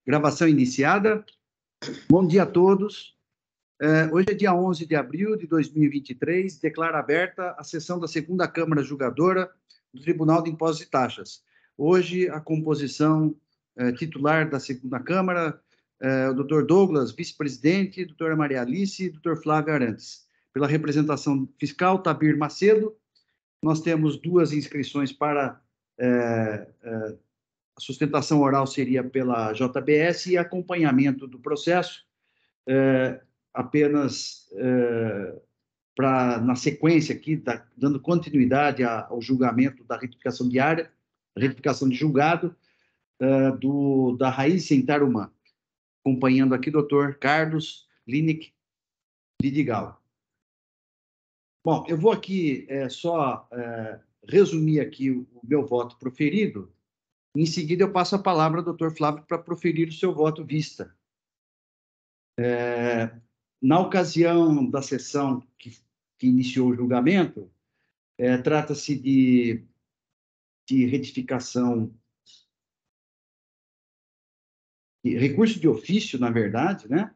Gravação iniciada. Bom dia a todos. Hoje é dia 11 de abril de 2023, declaro aberta a sessão da segunda Câmara Julgadora do Tribunal de Impostos e Taxas. Hoje, a composição titular da segunda Câmara, o doutor Douglas, vice-presidente, doutora Maria Alice e doutor Flávio Arantes. Pela representação fiscal, Tabir Macedo. Nós temos duas inscrições para a sustentação oral seria pela JBS e acompanhamento do processo, apenas na sequência aqui, dando continuidade ao julgamento da retificação diária, retificação de julgado da Raíssa Tarumã. Acompanhando aqui, doutor Carlos Lineck Vidigal. Bom, eu vou aqui só resumir aqui o meu voto proferido. Em seguida, eu passo a palavra ao doutor Flávio para proferir o seu voto vista. Na ocasião da sessão que iniciou o julgamento, trata-se de retificação, de recurso de ofício, na verdade, né?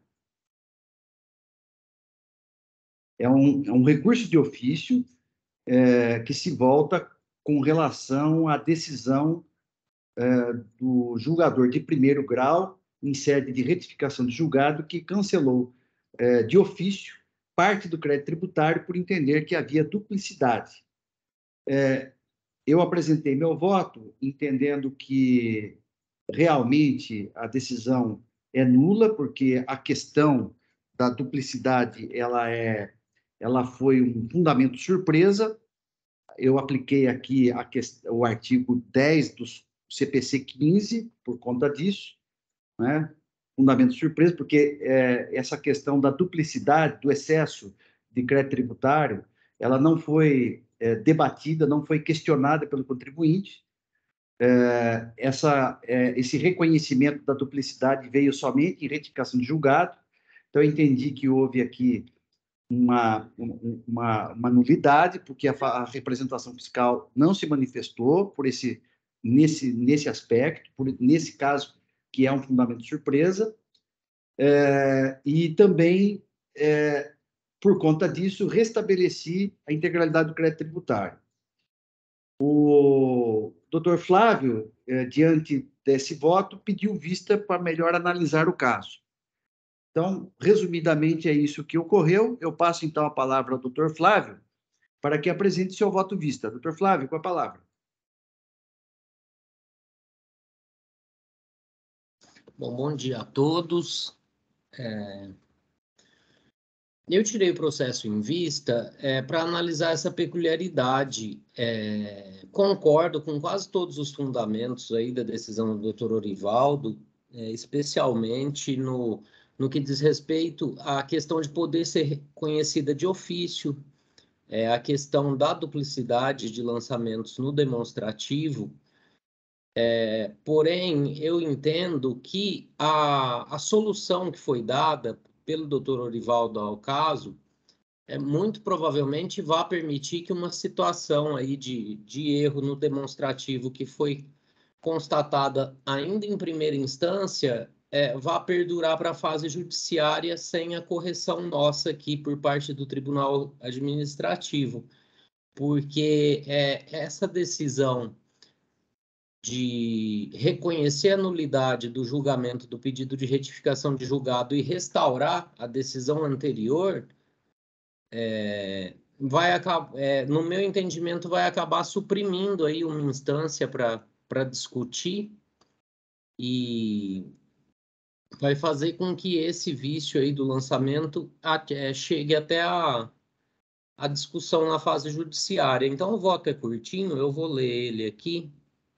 É um recurso de ofício que se volta com relação à decisão do julgador de primeiro grau, em sede de retificação de julgado, que cancelou de ofício parte do crédito tributário por entender que havia duplicidade. Eu apresentei meu voto entendendo que realmente a decisão é nula, porque a questão da duplicidade ela foi um fundamento surpresa. Eu apliquei aqui o artigo 10 do CPC 15 por conta disso, né? Fundamento surpresa, porque essa questão da duplicidade, do excesso de crédito tributário, ela não foi debatida, não foi questionada pelo contribuinte. Esse reconhecimento da duplicidade veio somente em retificação de julgado. Então, eu entendi que houve aqui uma nulidade, porque a representação fiscal não se manifestou nesse aspecto, nesse caso, que é um fundamento de surpresa, e também, por conta disso, restabeleci a integralidade do crédito tributário. O doutor Flávio, diante desse voto, pediu vista para melhor analisar o caso. Então, resumidamente, é isso que ocorreu. Eu passo, então, a palavra ao doutor Flávio para que apresente seu voto vista. Doutor Flávio, com a palavra. Bom dia a todos. Eu tirei o processo em vista para analisar essa peculiaridade. Concordo com quase todos os fundamentos aí da decisão do doutor Orivaldo, especialmente no que diz respeito à questão de poder ser conhecida de ofício, a questão da duplicidade de lançamentos no demonstrativo. Porém, eu entendo que a solução que foi dada pelo doutor Orivaldo ao caso muito provavelmente vai permitir que uma situação aí de erro no demonstrativo que foi constatada ainda em primeira instância vá perdurar para a fase judiciária sem a correção nossa aqui por parte do Tribunal Administrativo, porque essa decisão de reconhecer a nulidade do julgamento do pedido de retificação de julgado e restaurar a decisão anterior, no meu entendimento, vai acabar suprimindo aí uma instância para discutir e vai fazer com que esse vício aí do lançamento chegue até a discussão na fase judiciária. Então, o voto é curtinho, eu vou ler ele aqui.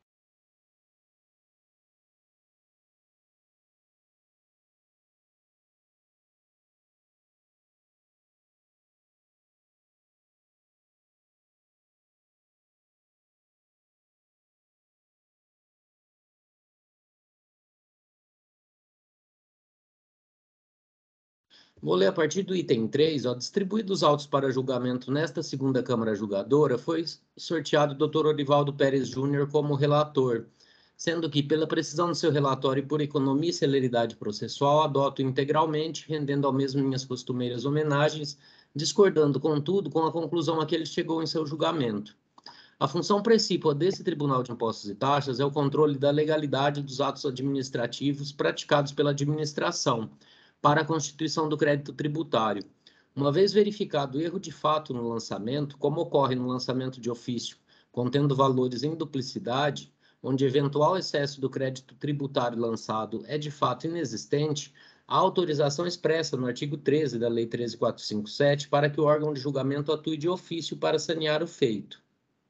Vou ler a partir do item 3, distribuídos os autos para julgamento nesta segunda Câmara Julgadora, foi sorteado o Dr. Orivaldo Pérez Júnior como relator, sendo que, pela precisão do seu relatório e por economia e celeridade processual, adoto integralmente, rendendo ao mesmo minhas costumeiras homenagens, discordando, contudo, com a conclusão a que ele chegou em seu julgamento. A função precípua desse Tribunal de Impostos e Taxas é o controle da legalidade dos atos administrativos praticados pela administração para a constituição do crédito tributário. Uma vez verificado o erro de fato no lançamento, como ocorre no lançamento de ofício contendo valores em duplicidade, onde eventual excesso do crédito tributário lançado é de fato inexistente, há autorização expressa no artigo 13 da Lei 13.457 para que o órgão de julgamento atue de ofício para sanear o feito.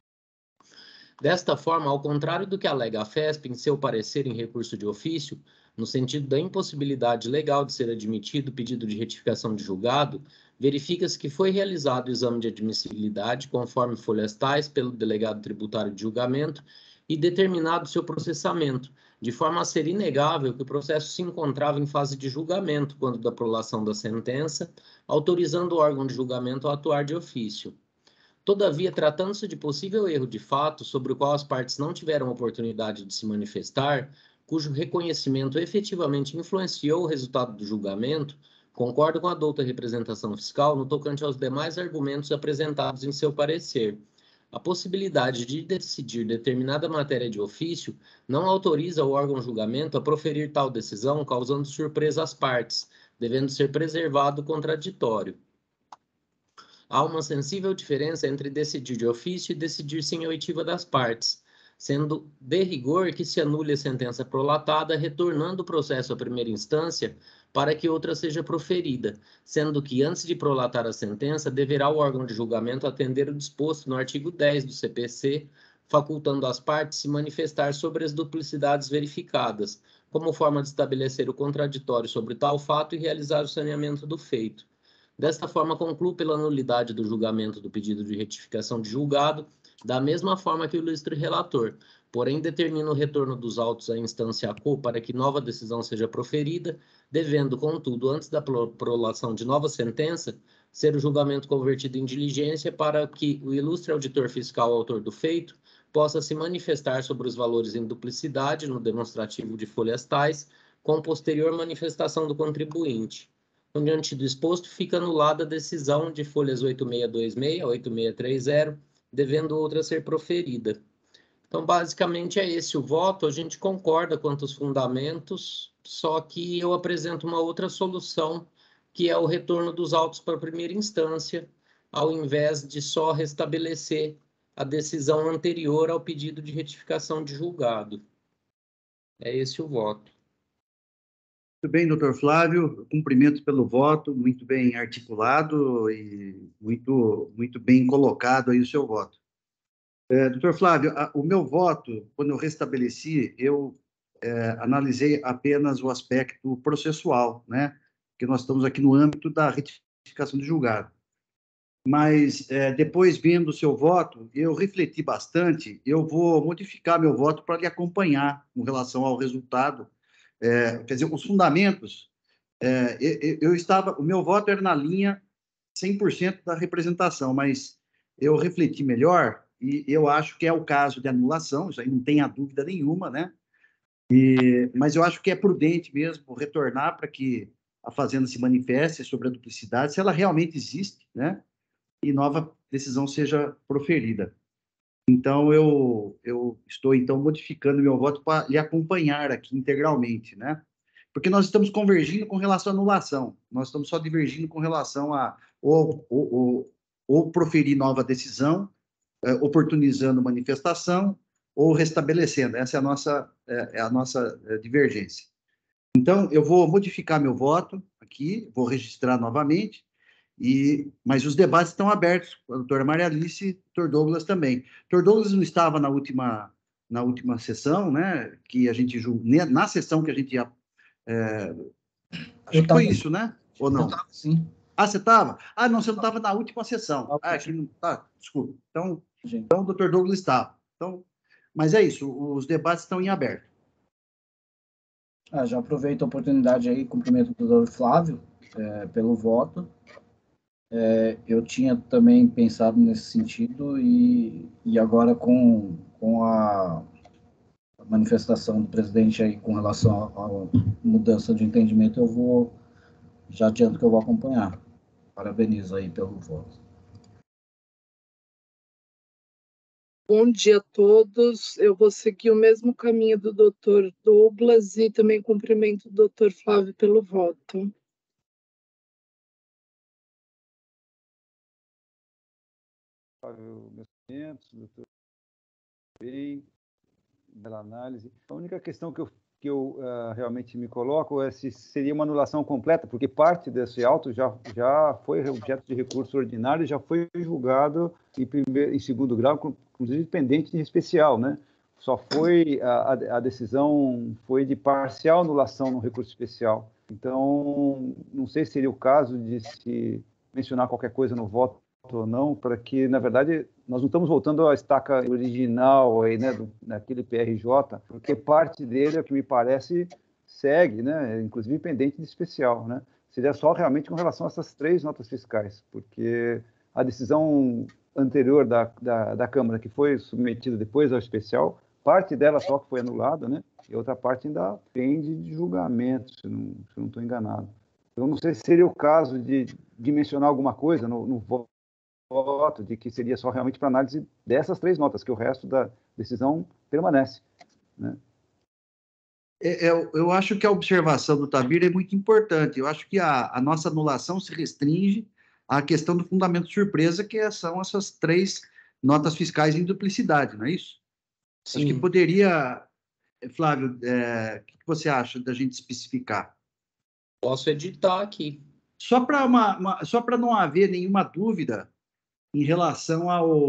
Desta forma, ao contrário do que alega a FESP em seu parecer em recurso de ofício, no sentido da impossibilidade legal de ser admitido o pedido de retificação de julgado, verifica-se que foi realizado o exame de admissibilidade, conforme folhas tais, pelo delegado tributário de julgamento e determinado seu processamento, de forma a ser inegável que o processo se encontrava em fase de julgamento quando da prolação da sentença, autorizando o órgão de julgamento a atuar de ofício. Todavia, tratando-se de possível erro de fato sobre o qual as partes não tiveram oportunidade de se manifestar, cujo reconhecimento efetivamente influenciou o resultado do julgamento, concordo com a douta representação fiscal no tocante aos demais argumentos apresentados em seu parecer. A possibilidade de decidir determinada matéria de ofício não autoriza o órgão de julgamento a proferir tal decisão, causando surpresa às partes, devendo ser preservado o contraditório. Há uma sensível diferença entre decidir de ofício e decidir sem oitiva das partes, sendo de rigor que se anule a sentença prolatada, retornando o processo à primeira instância para que outra seja proferida, sendo que, antes de prolatar a sentença, deverá o órgão de julgamento atender o disposto no artigo 10 do CPC, facultando às partes se manifestar sobre as duplicidades verificadas, como forma de estabelecer o contraditório sobre tal fato e realizar o saneamento do feito. Desta forma, concluo pela nulidade do julgamento do pedido de retificação de julgado, da mesma forma que o ilustre relator, porém determina o retorno dos autos à instância ACO para que nova decisão seja proferida, devendo, contudo, antes da prolação de nova sentença, ser o julgamento convertido em diligência para que o ilustre auditor fiscal autor do feito possa se manifestar sobre os valores em duplicidade no demonstrativo de folhas tais, com posterior manifestação do contribuinte. Diante do exposto, fica anulada a decisão de folhas 8626 a 8630, devendo outra ser proferida. Então, basicamente, é esse o voto. A gente concorda quanto aos fundamentos, só que eu apresento uma outra solução, que é o retorno dos autos para a primeira instância, ao invés de só restabelecer a decisão anterior ao pedido de retificação de julgado. É esse o voto. Muito bem, doutor Flávio, cumprimentos pelo voto, muito bem articulado e muito bem colocado aí o seu voto. Doutor Flávio, o meu voto, quando eu restabeleci, eu analisei apenas o aspecto processual, né? Porque nós estamos aqui no âmbito da retificação de julgado. Mas, depois, vendo o seu voto, eu refleti bastante, eu vou modificar meu voto para lhe acompanhar com relação ao resultado. Quer dizer, os fundamentos, o meu voto era na linha 100% da representação, mas eu refleti melhor e eu acho que é o caso de anulação, isso aí não tem a dúvida nenhuma, né? Mas eu acho que é prudente mesmo retornar para que a Fazenda se manifeste sobre a duplicidade, se ela realmente existe, né? E nova decisão seja proferida. Então, eu estou, então, modificando meu voto para lhe acompanhar aqui integralmente, né? Porque nós estamos convergindo com relação à anulação, nós estamos só divergindo com relação a ou proferir nova decisão, oportunizando manifestação, ou restabelecendo. Essa é a nossa divergência. Então, eu vou modificar meu voto aqui, vou registrar novamente, mas os debates estão abertos, a doutora Maria Alice e o doutor Douglas também. O doutor Douglas não estava na última sessão, né? Que a gente na sessão que a gente acho que foi isso, né? Ou não? Eu estava, sim. Ah, você estava? Ah, não, você não estava na última sessão. Aqui não. Tá, desculpa. Então, o doutor Douglas estava. Então, mas é isso, os debates estão em aberto. Já aproveito a oportunidade aí, cumprimento o doutor Flávio pelo voto. Eu tinha também pensado nesse sentido e agora com a manifestação do presidente aí com relação à mudança de entendimento, já adianto que eu vou acompanhar. Parabenizo aí pelo voto. Bom dia a todos. Eu vou seguir o mesmo caminho do Dr. Douglas e também cumprimento o Dr. Flávio pelo voto. Flávio, meus cumprimentos, doutor, bem, bela análise. A única questão que eu realmente me coloco é se seria uma anulação completa, porque parte desse auto já foi objeto de recurso ordinário, já foi julgado em segundo grau, inclusive pendente de especial, né? Só foi a decisão foi de parcial anulação no recurso especial. Então, não sei se seria o caso de se mencionar qualquer coisa no voto ou não, para que, na verdade, nós não estamos voltando à estaca original aí, né, daquele PRJ, porque parte dele, é o que me parece, segue, né, inclusive pendente de especial, né? Seria só realmente com relação a essas 3 notas fiscais, porque a decisão anterior da Câmara, que foi submetida depois ao especial, parte dela só que foi anulada, né, e outra parte ainda pende de julgamento, se não estou enganado. Eu não sei se seria o caso de mencionar alguma coisa no voto, de que seria só realmente para análise dessas 3 notas, que o resto da decisão permanece, né? Eu acho que a observação do Tabir é muito importante. Eu acho que a nossa anulação se restringe à questão do fundamento de surpresa, que são essas 3 notas fiscais em duplicidade, não é isso? Sim. Acho que poderia, Flávio, o que você acha da gente especificar? Posso editar aqui. Só para não haver nenhuma dúvida em relação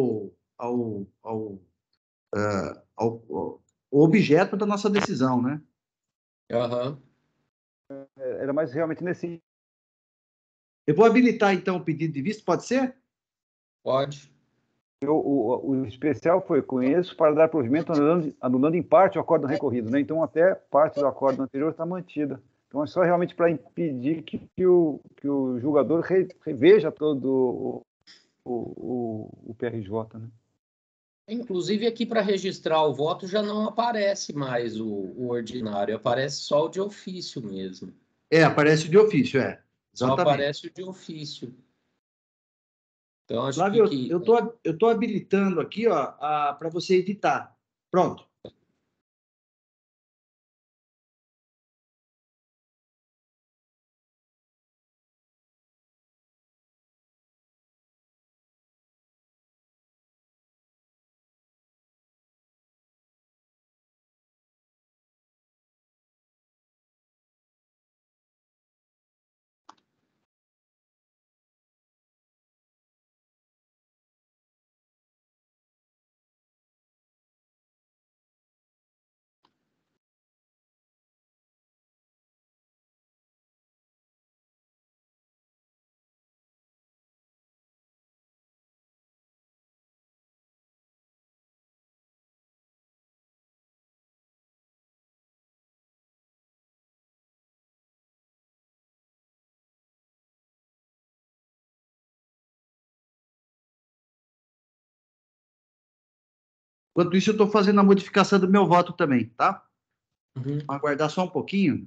ao objeto da nossa decisão, né? Aham. Era mais realmente nesse... Eu vou habilitar, então, o pedido de vista, pode ser? Pode. O especial foi: conheço para dar provimento anulando em parte o acórdão recorrido, né? Então, até parte do acórdão anterior está mantida. Então, é só realmente para impedir que o julgador reveja todo o PRJ, né? Inclusive, aqui para registrar o voto já não aparece mais o ordinário, aparece só o de ofício mesmo. Aparece de ofício, Só exatamente. aparece o de ofício. Então, acho Flávio, que... eu tô habilitando aqui, ó, para você editar. Pronto. Enquanto isso, eu estou fazendo a modificação do meu voto também, tá? Uhum. Aguardar só um pouquinho.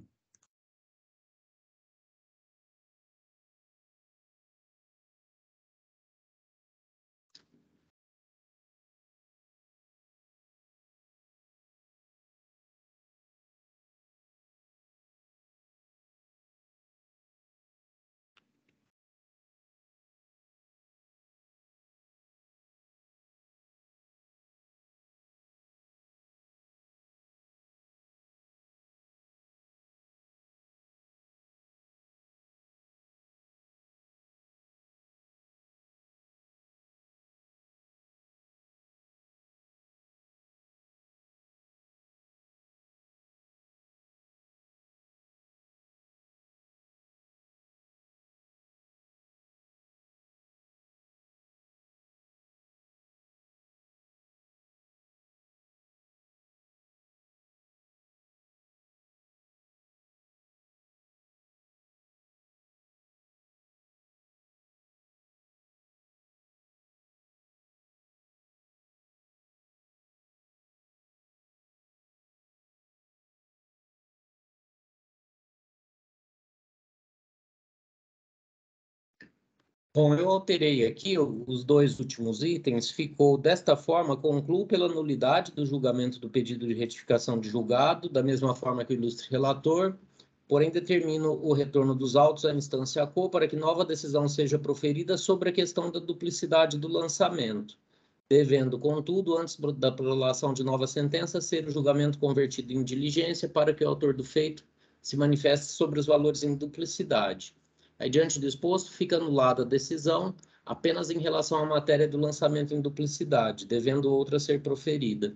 Bom, eu alterei aqui os dois últimos itens, ficou desta forma: concluo pela nulidade do julgamento do pedido de retificação de julgado, da mesma forma que o ilustre relator, porém determino o retorno dos autos à instância quo para que nova decisão seja proferida sobre a questão da duplicidade do lançamento, devendo, contudo, antes da prolação de nova sentença, ser o julgamento convertido em diligência para que o autor do feito se manifeste sobre os valores em duplicidade. Aí, diante do exposto, fica anulada a decisão apenas em relação à matéria do lançamento em duplicidade, devendo outra ser proferida.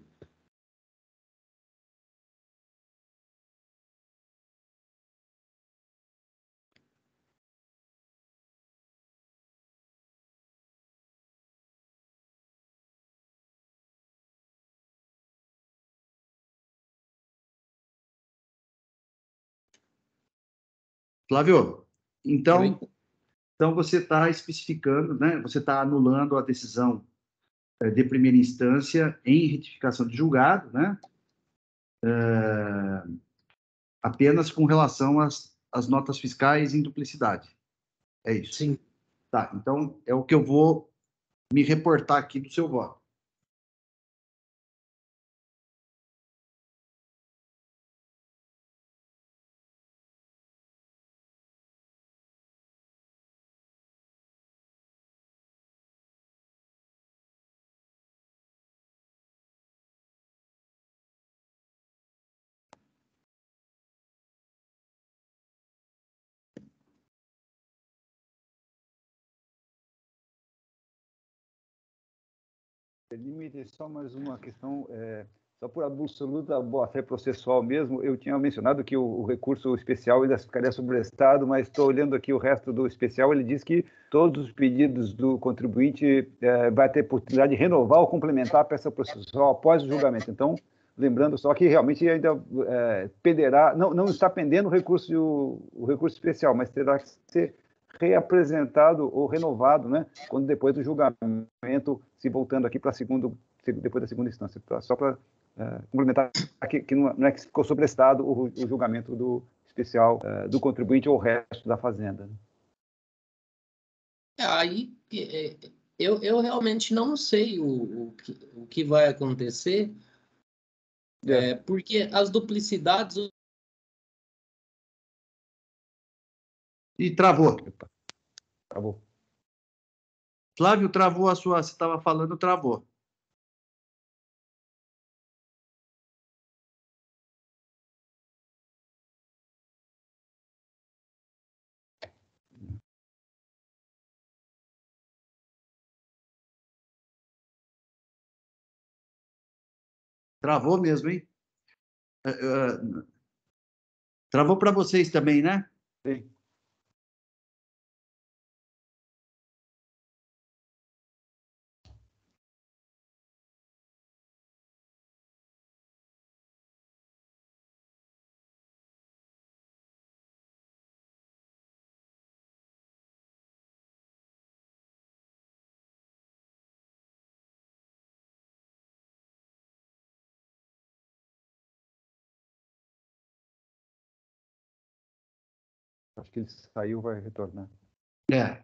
Flávio, então, Oi? então você está especificando, né? Você está anulando a decisão de primeira instância em retificação de julgado, né? Apenas com relação às notas fiscais em duplicidade. É isso. Sim. Tá, então é o que eu vou me reportar aqui do seu voto. Limite, só mais uma questão, só por absoluta boa-fé processual mesmo, eu tinha mencionado que o recurso especial ainda ficaria sobrestado, mas estou olhando aqui o resto do especial, ele diz que todos os pedidos do contribuinte vai ter oportunidade de renovar ou complementar a peça processual após o julgamento. Então, lembrando só que realmente ainda penderá, não está pendendo o recurso especial, mas terá que ser reapresentado ou renovado, né, quando depois do julgamento, se voltando aqui para depois da segunda instância, só para complementar que não é que ficou sobrestado o julgamento do especial do contribuinte ou o resto da fazenda. Né? Aí eu realmente não sei o que vai acontecer, porque as duplicidades. E travou. Travou. Flávio, travou a sua. Você estava falando, travou. Travou mesmo, hein? Travou para vocês também, né? Sim. Acho que ele saiu, vai retornar. É.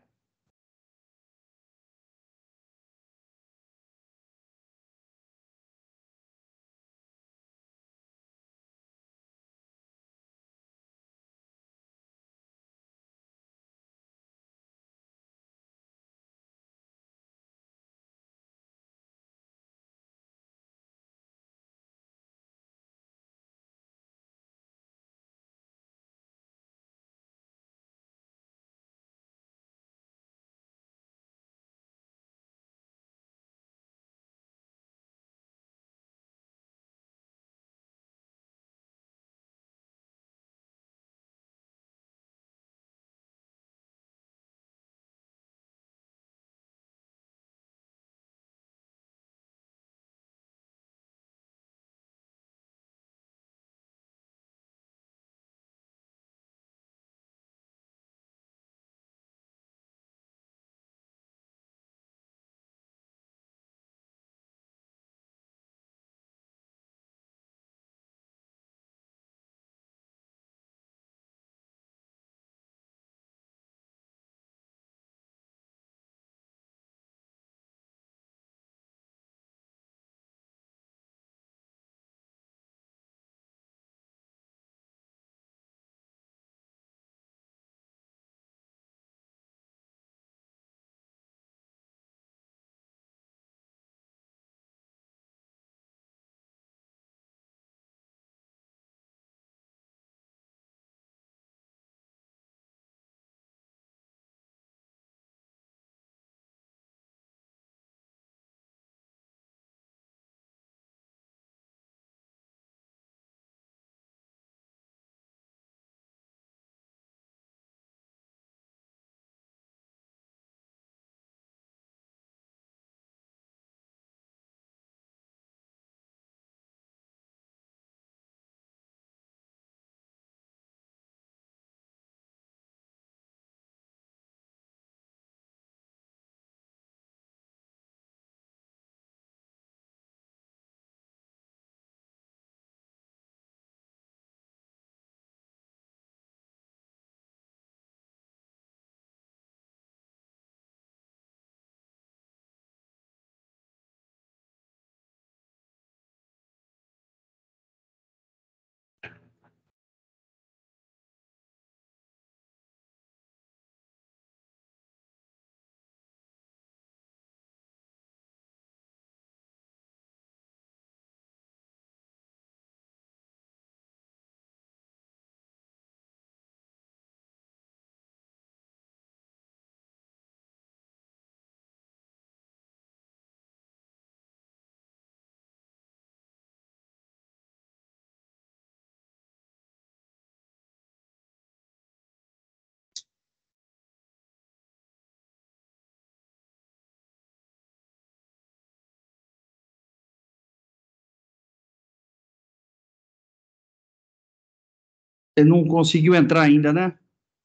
Você não conseguiu entrar ainda, né?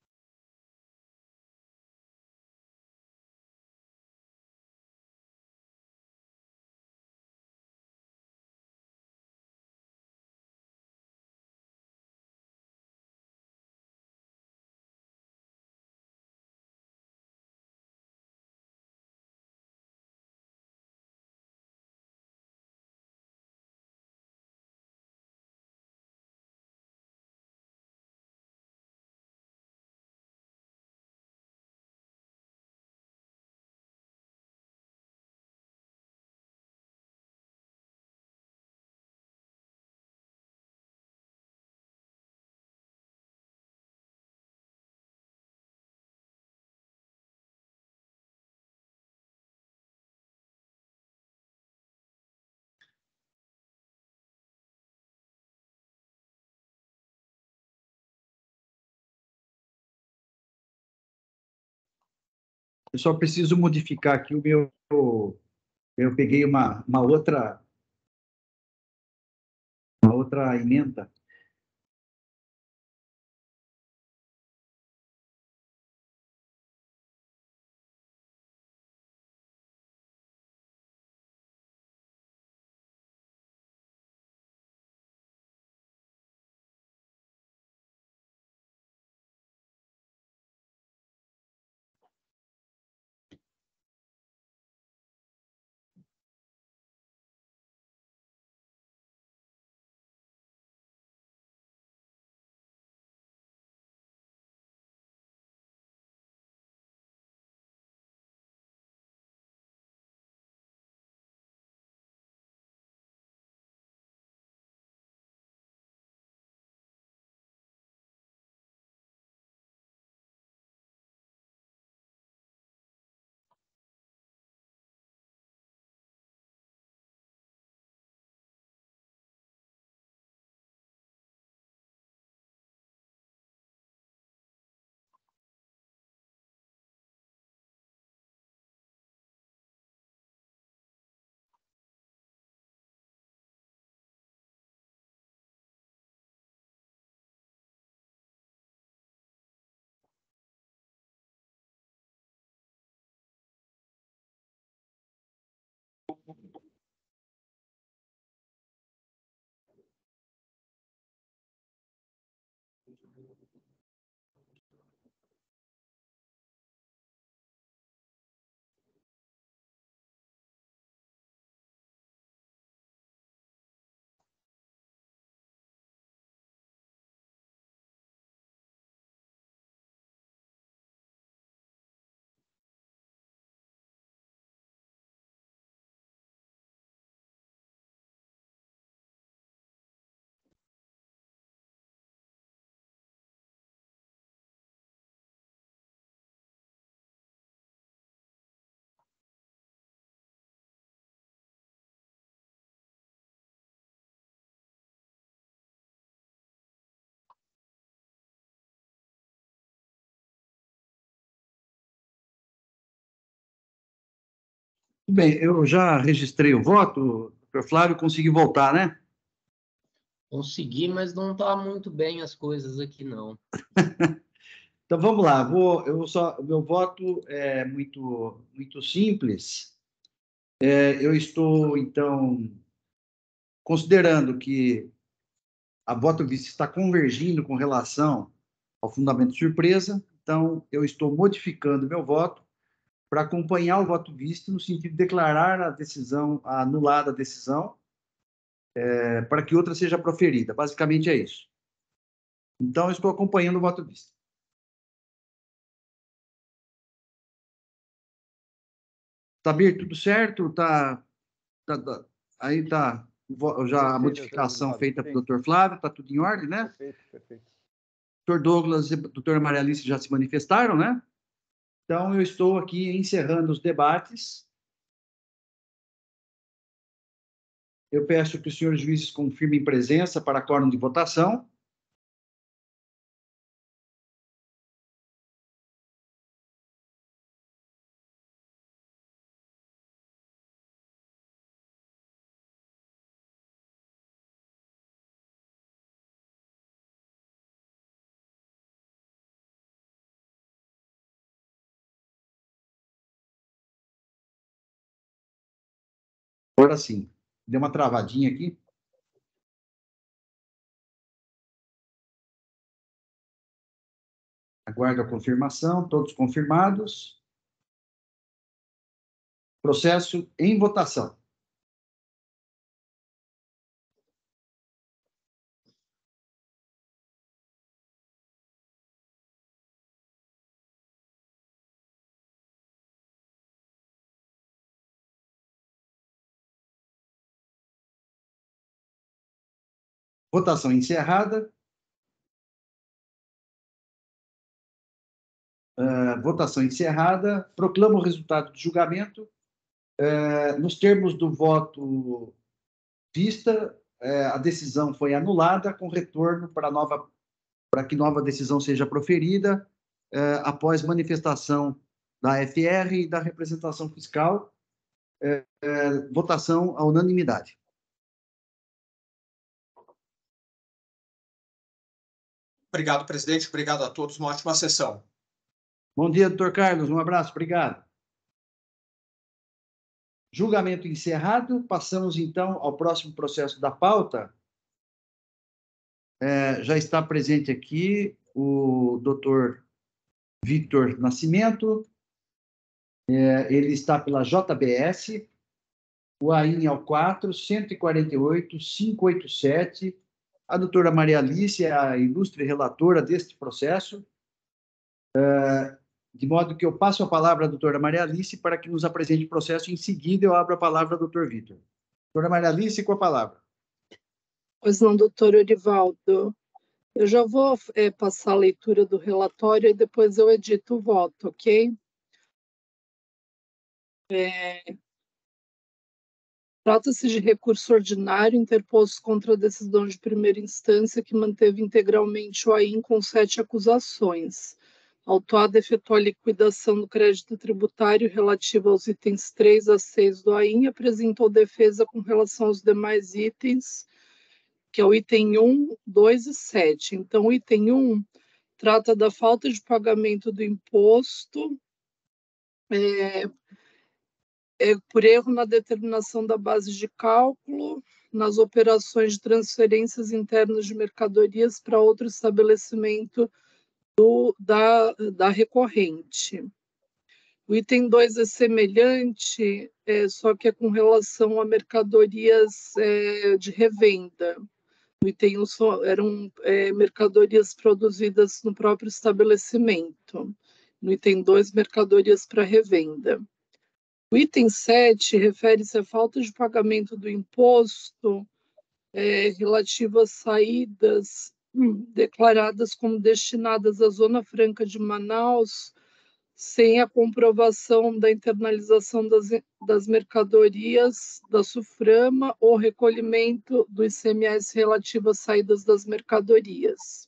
Eu só preciso modificar aqui o meu. Eu peguei uma outra emenda. Tudo bem, eu já registrei o voto, doutor Flávio, consegui voltar, né? Consegui, mas não está muito bem as coisas aqui, não. Então vamos lá, o meu voto é muito simples. Eu estou, então, considerando que a voto vista está convergindo com relação ao fundamento de surpresa, então eu estou modificando meu voto para acompanhar o voto visto no sentido de declarar a decisão, anulada a decisão, para que outra seja proferida. Basicamente é isso. Então, eu estou acompanhando o voto visto. Tabir, tudo certo? Aí tá já a modificação feita pelo doutor Flávio, está tudo em ordem, né? Perfeito, perfeito. Doutor Douglas e doutor Maria Alice já se manifestaram, né? Então, eu estou aqui encerrando os debates. Eu peço que os senhores juízes confirmem presença para quórum de votação. Agora sim. Deu uma travadinha aqui. Aguardo a confirmação. Todos confirmados. Processo em votação. Votação encerrada. Votação encerrada. Proclamo o resultado do julgamento. Nos termos do voto vista, a decisão foi anulada, com retorno para que nova decisão seja proferida, após manifestação da FR e da representação fiscal. Votação à unanimidade. Obrigado, presidente. Obrigado a todos. Uma ótima sessão. Bom dia, doutor Carlos. Um abraço. Obrigado. Julgamento encerrado. Passamos, então, ao próximo processo da pauta. Já está presente aqui o doutor Victor Nascimento. Ele está pela JBS. O AIN é o 4-148-587. A doutora Maria Alice é a ilustre relatora deste processo. De modo que eu passo a palavra à doutora Maria Alice para que nos apresente o processo. Em seguida, eu abro a palavra ao doutor Victor. Doutora Maria Alice, com a palavra. Pois não, doutor Orivaldo. Eu já vou passar a leitura do relatório e depois eu edito o voto, ok? Trata-se de recurso ordinário interposto contra a decisão de primeira instância que manteve integralmente o AIN com 7 acusações. Autuado efetuou a liquidação do crédito tributário relativo aos itens 3 a 6 do AIN e apresentou defesa com relação aos demais itens, que é o item 1, 2 e 7. Então, o item 1 trata da falta de pagamento do imposto por erro na determinação da base de cálculo, nas operações de transferências internas de mercadorias para outro estabelecimento da recorrente. O item 2 é semelhante, só que é com relação a mercadorias de revenda. O item 1 eram mercadorias produzidas no próprio estabelecimento. No item 2, mercadorias para revenda. O item 7 refere-se à falta de pagamento do imposto relativo às saídas declaradas como destinadas à Zona Franca de Manaus, sem a comprovação da internalização das mercadorias da SUFRAMA ou recolhimento do ICMS relativo às saídas das mercadorias.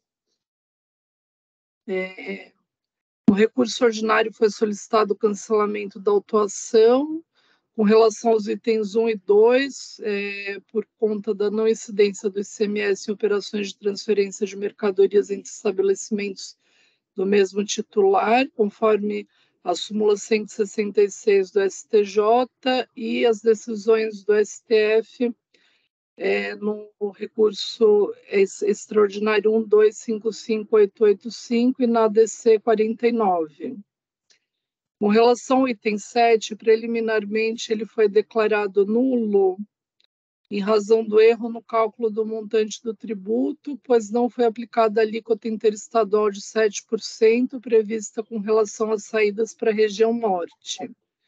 No recurso ordinário foi solicitado o cancelamento da autuação. Com relação aos itens 1 e 2, por conta da não incidência do ICMS em operações de transferência de mercadorias entre estabelecimentos do mesmo titular, conforme a súmula 166 do STJ e as decisões do STF no recurso extraordinário 1255885 e na ADC 49. Com relação ao item 7, preliminarmente ele foi declarado nulo em razão do erro no cálculo do montante do tributo, pois não foi aplicada a alíquota interestadual de 7% prevista com relação às saídas para a região norte.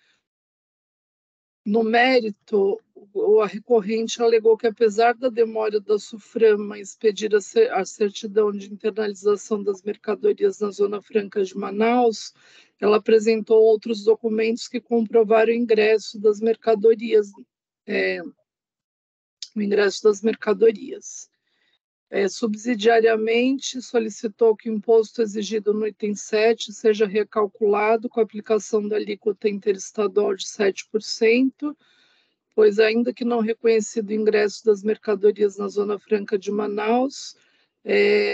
No mérito, a recorrente alegou que, apesar da demora da SUFRAMA em expedir a certidão de internalização das mercadorias na Zona Franca de Manaus, ela apresentou outros documentos que comprovaram o ingresso das mercadorias. Subsidiariamente, solicitou que o imposto exigido no item 7 seja recalculado com a aplicação da alíquota interestadual de 7%, pois, ainda que não reconhecido o ingresso das mercadorias na Zona Franca de Manaus,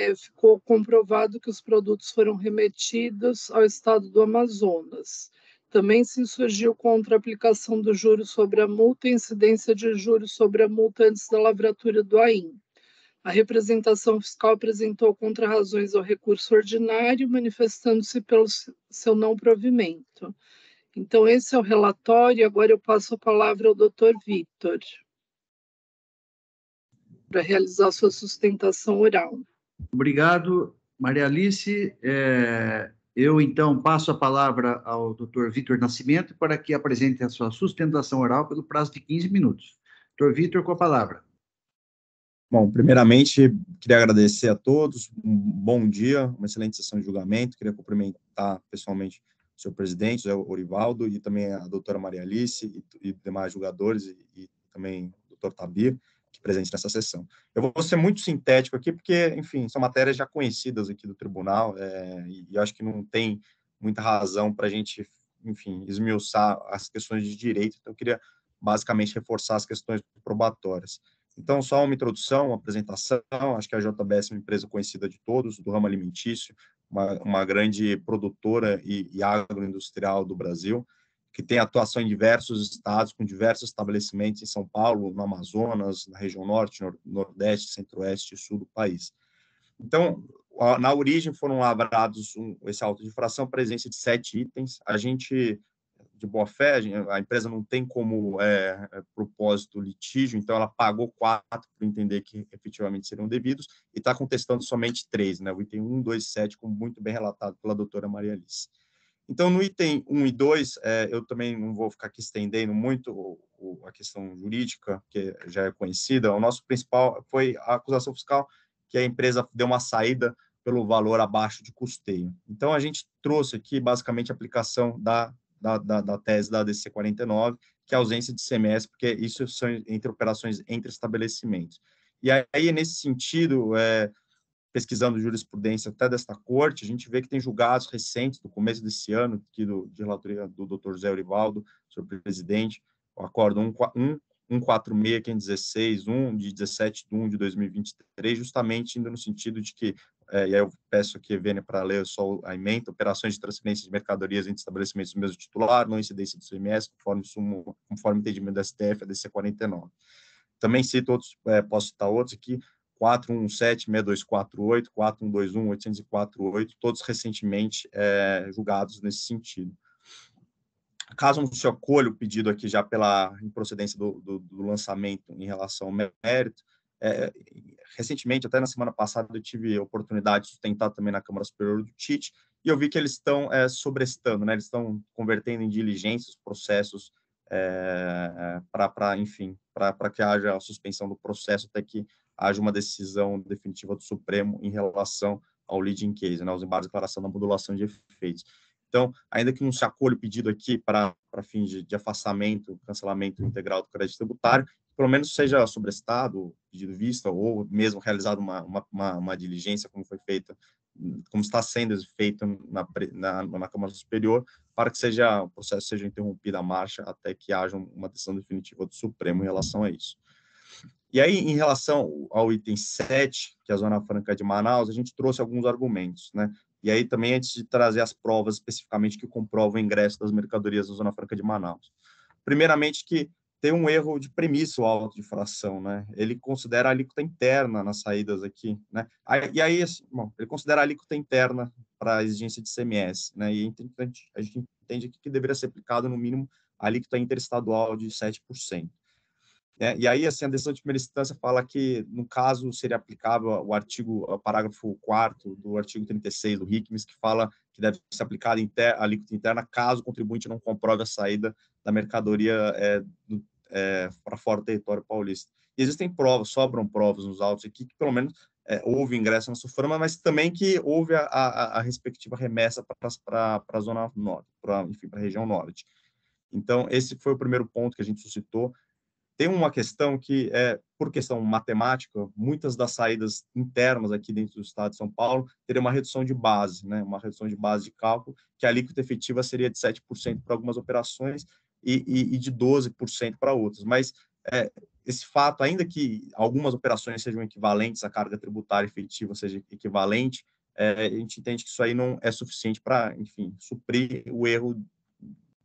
ficou comprovado que os produtos foram remetidos ao estado do Amazonas. também se insurgiu contra a aplicação do juro sobre a multa e incidência de juros sobre a multa antes da lavratura do AIM. A representação fiscal apresentou contrarrazões ao recurso ordinário, manifestando-se pelo seu não provimento. Então, esse é o relatório. Agora eu passo a palavra ao Dr. Vitor para realizar sua sustentação oral. Obrigado, Maria Alice. Eu, então, passo a palavra ao Dr. Vitor Nascimento para que apresente a sua sustentação oral pelo prazo de 15 minutos. Dr. Vitor, com a palavra. Bom, primeiramente, queria agradecer a todos, um bom dia, uma excelente sessão de julgamento. Queria cumprimentar pessoalmente o senhor presidente, José Orivaldo, e também a doutora Maria Alice e demais julgadores, e também o doutor Tabir, que presente nessa sessão. Eu vou ser muito sintético aqui, porque, enfim, são matérias já conhecidas aqui do tribunal, e acho que não tem muita razão para a gente, enfim, esmiuçar as questões de direito, então eu queria basicamente reforçar as questões probatórias. Então, só uma introdução, uma apresentação. Acho que a JBS é uma empresa conhecida de todos, do ramo alimentício, uma grande produtora e agroindustrial do Brasil, que tem atuação em diversos estados, com diversos estabelecimentos em São Paulo, no Amazonas, na região norte, nordeste, centro-oeste e sul do país. Então, na origem foram lavrados esse auto de infração, presença de 7 itens. A gente, de boa fé, a empresa não tem como propósito litígio, então ela pagou 4 para entender que efetivamente seriam devidos e está contestando somente 3, né? O item 1, 2 e 7, como muito bem relatado pela doutora Maria Alice. Então, no item 1 e 2, eu também não vou ficar aqui estendendo muito a questão jurídica, que já é conhecida. O nosso principal foi a acusação fiscal, que a empresa deu uma saída pelo valor abaixo de custeio. Então, a gente trouxe aqui, basicamente, a aplicação da tese da DC 49, que é a ausência de ICMS, porque isso são entre operações entre estabelecimentos. E aí, nesse sentido, pesquisando jurisprudência até desta corte, a gente vê que tem julgados recentes, do começo desse ano, aqui de relatoria do Dr. José Orivaldo, senhor presidente, o acordo 146, 516, de 17 de 1 de 2023, justamente indo no sentido de que, e aí eu peço aqui, Vênia, para ler só a emenda, operações de transferência de mercadorias entre estabelecimentos do mesmo titular, não incidência do CMS, conforme entendimento da STF, a DC 49. Também cito outros, posso citar outros aqui, 417-6248, 4121-848, todos recentemente julgados nesse sentido. Caso não se acolha o pedido aqui já pela improcedência do lançamento em relação ao mérito, recentemente, até na semana passada, eu tive a oportunidade de sustentar também na Câmara Superior do TIT, e eu vi que eles estão sobrestando, né? Eles estão convertendo em diligências processos para que haja a suspensão do processo até que haja uma decisão definitiva do Supremo em relação ao leading case, né, os embargos de declaração da modulação de efeitos. Então, ainda que não se acolha o pedido aqui para fins de afastamento, cancelamento integral do crédito tributário, pelo menos seja sobrestado, pedido vista, ou mesmo realizado uma diligência, como foi feita, como está sendo feito na Câmara Superior, para que o processo seja interrompido a marcha até que haja uma decisão definitiva do Supremo em relação a isso. E aí, em relação ao item 7, que é a Zona Franca de Manaus, a gente trouxe alguns argumentos, né? E aí também, antes de trazer as provas especificamente que comprovam o ingresso das mercadorias na Zona Franca de Manaus. Primeiramente, que tem um erro de premissa o auto de infração, né? Ele considera a alíquota interna nas saídas aqui, né? E aí, assim, bom, ele considera a alíquota interna para a exigência de ICMS, né? E a gente entende aqui que deveria ser aplicado, no mínimo, a alíquota interestadual de 7%. E aí, assim, a decisão de primeira instância fala que, no caso, seria aplicável o parágrafo 4º do artigo 36 do RICMES, que fala que deve ser aplicada a alíquota interna caso o contribuinte não comprove a saída da mercadoria para fora do território paulista. E existem provas, sobram provas nos autos aqui, que pelo menos houve ingresso na SUFRAMA, mas também que houve a respectiva remessa para a Zona Norte, para a região norte. Então, esse foi o primeiro ponto que a gente suscitou. Tem uma questão que, por questão matemática, muitas das saídas internas aqui dentro do estado de São Paulo teriam uma redução de base, né? Uma redução de base de cálculo, que a alíquota efetiva seria de 7% para algumas operações e de 12% para outras. Mas esse fato, ainda que algumas operações sejam equivalentes, a carga tributária efetiva seja equivalente, a gente entende que isso aí não é suficiente para, enfim, suprir o erro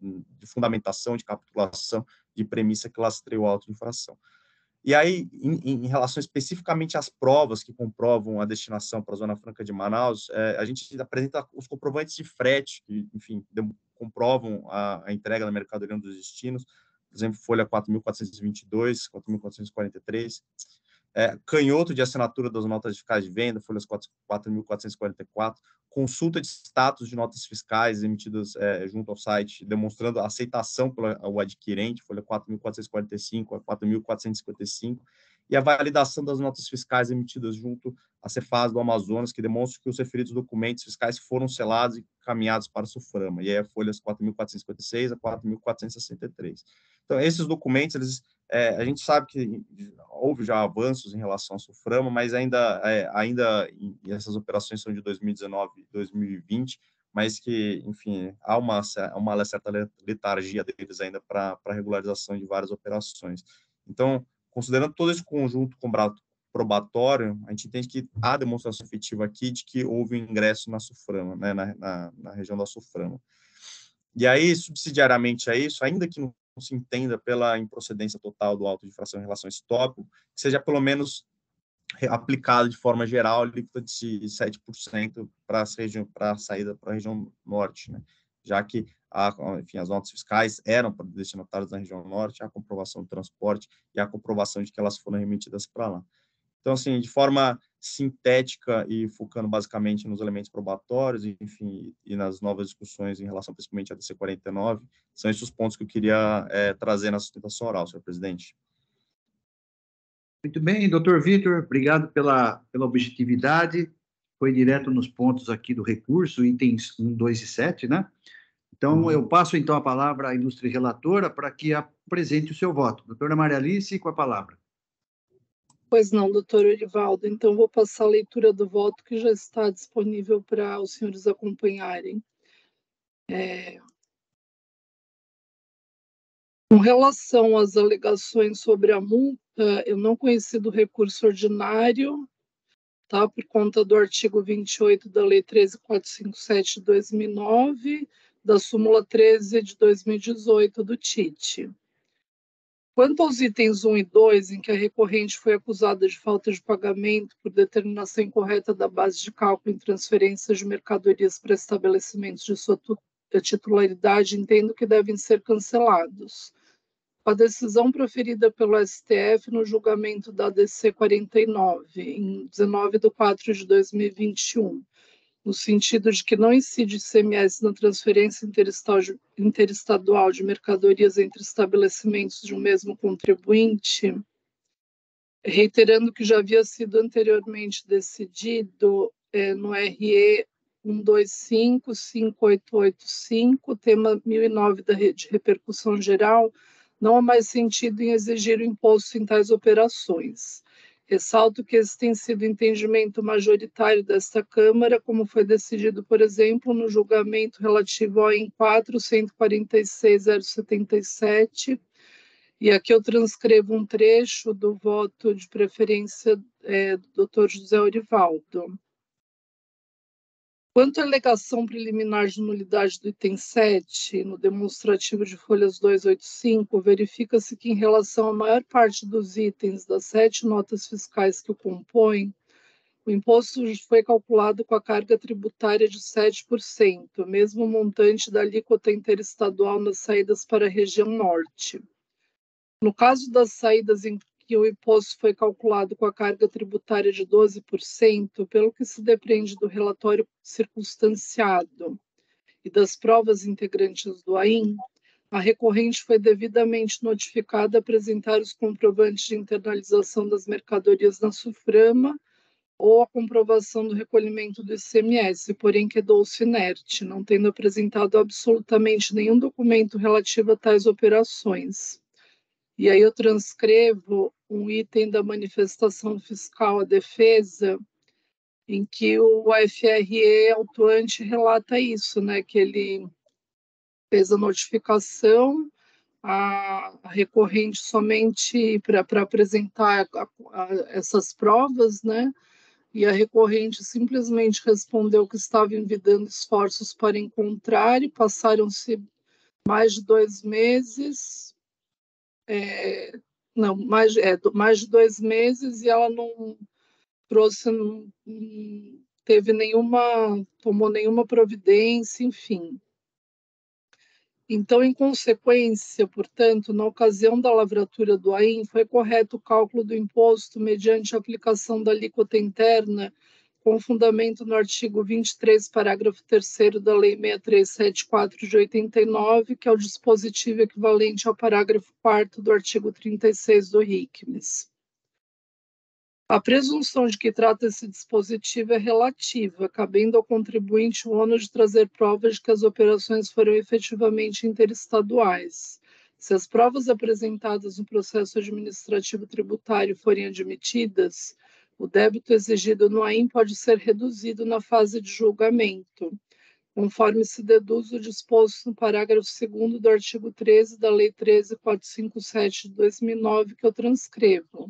de fundamentação, de capitulação, de premissa que lastreia o auto de infração. E aí, em relação especificamente às provas que comprovam a destinação para a Zona Franca de Manaus, a gente apresenta os comprovantes de frete, que, enfim, comprovam a entrega da mercadoria dos destinos, por exemplo, folha 4.422, 4.443, canhoto de assinatura das notas fiscais de venda, folhas 4.444, consulta de status de notas fiscais emitidas junto ao site, demonstrando a aceitação pelo adquirente, folha 4.445 a 4.455, e a validação das notas fiscais emitidas junto à Cefaz do Amazonas, que demonstram que os referidos documentos fiscais foram selados e encaminhados para a SUFRAMA, e aí folhas 4.456 a 4.463. Então, esses documentos, a gente sabe que houve já avanços em relação à SUFRAMA, mas ainda essas operações são de 2019 e 2020, mas que, enfim, há uma certa letargia deles ainda para a regularização de várias operações. Então, considerando todo esse conjunto probatório, a gente entende que há demonstração efetiva aqui de que houve ingresso na SUFRAMA, né, na região da SUFRAMA. E aí, subsidiariamente a isso, ainda que não se entenda pela improcedência total do auto de infração em relação a esse tópico, que seja pelo menos aplicado de forma geral a alíquota de 7% para a saída para a região norte, né? Já que enfim, as notas fiscais eram para destinatários da região norte, a comprovação do transporte e a comprovação de que elas foram remetidas para lá. Então, assim, de forma sintética e focando basicamente nos elementos probatórios, enfim, e nas novas discussões em relação principalmente à DC 49, são esses os pontos que eu queria trazer na sustentação oral, senhor presidente. Muito bem, doutor Vitor, obrigado pela objetividade, foi direto nos pontos aqui do recurso, itens 1, 2 e 7, né? Então, eu passo, então, a palavra à ilustre relatora para que apresente o seu voto. Doutora Maria Alice, com a palavra. Pois não, doutor Orivaldo. Então, vou passar a leitura do voto que já está disponível para os senhores acompanharem. Com relação às alegações sobre a multa, eu não conheci do recurso ordinário, tá? Por conta do artigo 28 da Lei 13.457 de 2009, da súmula 13 de 2018 do TIT. Quanto aos itens 1 e 2, em que a recorrente foi acusada de falta de pagamento por determinação incorreta da base de cálculo em transferências de mercadorias para estabelecimentos de sua titularidade, entendo que devem ser cancelados. A decisão proferida pelo STF no julgamento da DC 49, em 19/4/2021, no sentido de que não incide ICMS na transferência interestadual de mercadorias entre estabelecimentos de um mesmo contribuinte, reiterando que já havia sido anteriormente decidido no RE 125-5885, tema 1009 de repercussão geral, não há mais sentido em exigir o imposto em tais operações. Ressalto que esse tem sido o entendimento majoritário desta Câmara, como foi decidido, por exemplo, no julgamento relativo ao EN 446.077, e aqui eu transcrevo um trecho do voto de preferência do Dr. José Orivaldo. Quanto à alegação preliminar de nulidade do item 7, no demonstrativo de folhas 285, verifica-se que, em relação à maior parte dos itens das 7 notas fiscais que o compõem, o imposto foi calculado com a carga tributária de 7%, mesmo montante da alíquota interestadual nas saídas para a região norte. No caso das saídas em que o imposto foi calculado com a carga tributária de 12%, pelo que se depreende do relatório circunstanciado e das provas integrantes do AIM, a recorrente foi devidamente notificada a apresentar os comprovantes de internalização das mercadorias na SUFRAMA ou a comprovação do recolhimento do ICMS, porém quedou-se inerte, não tendo apresentado absolutamente nenhum documento relativo a tais operações. E aí eu transcrevo um item da manifestação fiscal à defesa, em que o FRE autuante relata isso, né, que ele fez a notificação, a recorrente somente para apresentar essas provas, né, e a recorrente simplesmente respondeu que estava envidando esforços para encontrar e passaram-se mais de 2 meses, mais de 2 meses, e ela não trouxe, não teve tomou nenhuma providência, enfim. Então, em consequência, portanto, na ocasião da lavratura do AIM, foi correto o cálculo do imposto mediante a aplicação da alíquota interna, com fundamento no artigo 23, parágrafo 3º da Lei 6374 de 89, que é o dispositivo equivalente ao parágrafo 4º do artigo 36 do RICMES. A presunção de que trata esse dispositivo é relativa, cabendo ao contribuinte o ônus de trazer provas de que as operações foram efetivamente interestaduais. Se as provas apresentadas no processo administrativo tributário forem admitidas, o débito exigido no AIM pode ser reduzido na fase de julgamento, conforme se deduz o disposto no parágrafo 2º do artigo 13 da Lei 13.457 de 2009, que eu transcrevo.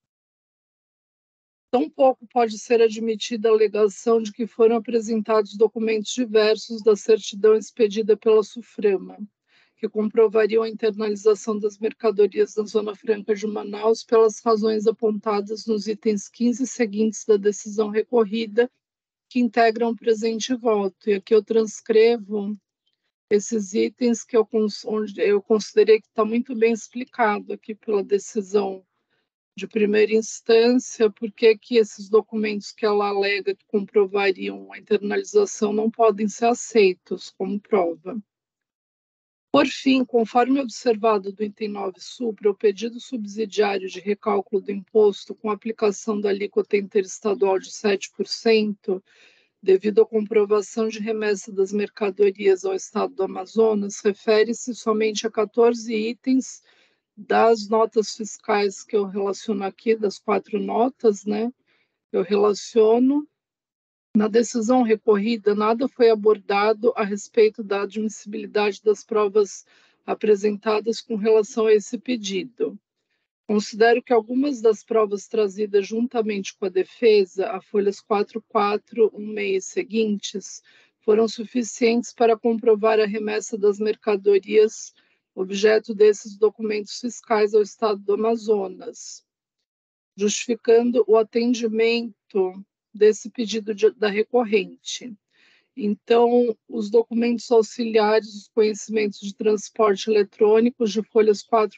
Tampouco pode ser admitida a alegação de que foram apresentados documentos diversos da certidão expedida pela SUFRAMA, que comprovariam a internalização das mercadorias na Zona Franca de Manaus pelas razões apontadas nos itens 15 seguintes da decisão recorrida, que integram o presente voto. E aqui eu transcrevo esses itens onde eu considerei que está muito bem explicado aqui pela decisão de primeira instância, porque que esses documentos que ela alega que comprovariam a internalização não podem ser aceitos como prova. Por fim, conforme observado do item 9 supra, o pedido subsidiário de recálculo do imposto com aplicação da alíquota interestadual de 7%, devido à comprovação de remessa das mercadorias ao Estado do Amazonas, refere-se somente a 14 itens das notas fiscais que eu relaciono aqui, das 4 notas, né? Eu relaciono. Na decisão recorrida, nada foi abordado a respeito da admissibilidade das provas apresentadas com relação a esse pedido. Considero que algumas das provas trazidas juntamente com a defesa, a folhas 4416 e seguintes, foram suficientes para comprovar a remessa das mercadorias objeto desses documentos fiscais ao Estado do Amazonas, justificando o atendimento desse pedido da recorrente. Então, os documentos auxiliares, os conhecimentos de transporte eletrônicos de folhas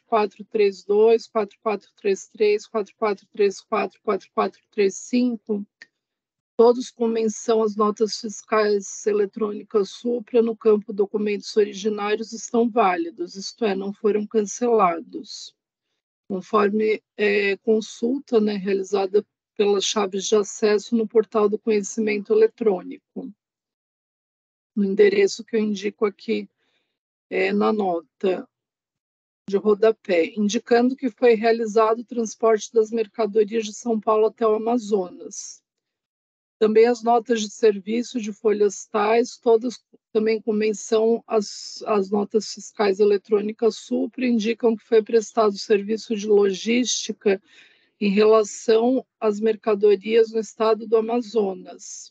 4432, 4433, 4434, 4435, todos com menção às notas fiscais eletrônicas Supra no campo documentos originários estão válidos, isto é, não foram cancelados, conforme consulta, né, realizada pelas chaves de acesso no portal do conhecimento eletrônico, no endereço que eu indico aqui na nota de rodapé, indicando que foi realizado o transporte das mercadorias de São Paulo até o Amazonas. Também as notas de serviço de folhas tais, todas também com menção às notas fiscais eletrônicas Supra, indicam que foi prestado serviço de logística em relação às mercadorias no estado do Amazonas.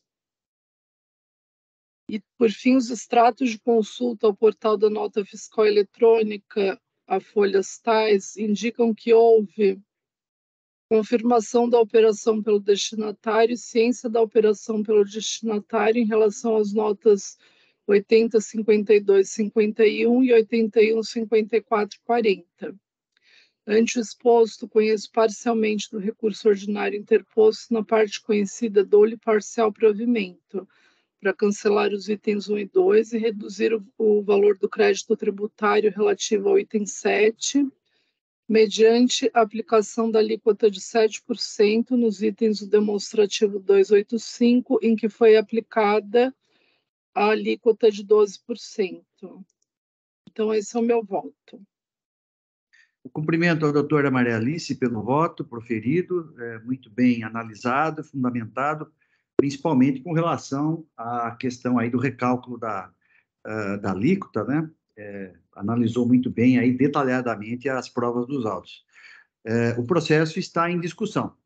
E, por fim, os extratos de consulta ao portal da nota fiscal eletrônica, a folhas tais, indicam que houve confirmação da operação pelo destinatário e ciência da operação pelo destinatário em relação às notas 80, 52, 51 e 81, 54, 40. Ante o exposto, conheço parcialmente do recurso ordinário interposto na parte conhecida dole parcial provimento, para cancelar os itens 1 e 2 e reduzir o valor do crédito tributário relativo ao item 7, mediante a aplicação da alíquota de 7% nos itens do demonstrativo 285, em que foi aplicada a alíquota de 12%. Então, esse é o meu voto. O cumprimento à doutora Maria Alice pelo voto proferido, muito bem analisado, fundamentado, principalmente com relação à questão aí do recálculo da alíquota, né? Analisou muito bem aí detalhadamente as provas dos autos. O processo está em discussão.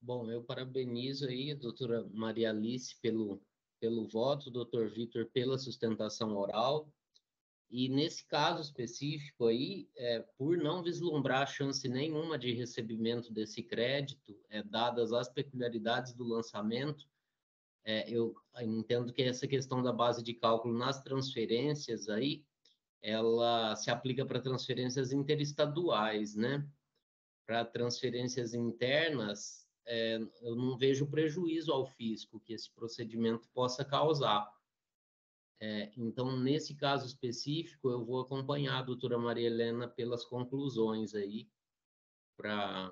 Bom, eu parabenizo aí a doutora Maria Alice pelo voto, doutor Vitor pela sustentação oral. E nesse caso específico aí, por não vislumbrar chance nenhuma de recebimento desse crédito, dadas as peculiaridades do lançamento, eu entendo que essa questão da base de cálculo nas transferências aí, ela se aplica para transferências interestaduais, né? Para transferências internas, eu não vejo prejuízo ao fisco que esse procedimento possa causar. Então, nesse caso específico, eu vou acompanhar a doutora Maria Helena pelas conclusões aí, para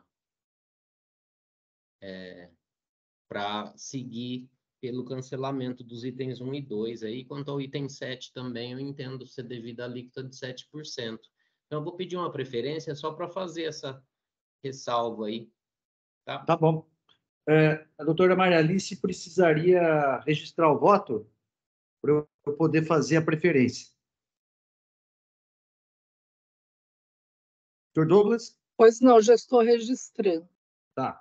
seguir pelo cancelamento dos itens 1 e 2. Aí, quanto ao item 7 também, eu entendo ser devido à alíquota de 7%. Então, eu vou pedir uma preferência só para fazer essa ressalva aí. Tá bom. A doutora Maria Alice precisaria registrar o voto para eu poder fazer a preferência. Doutor Douglas? Pois não, já estou registrando. Tá.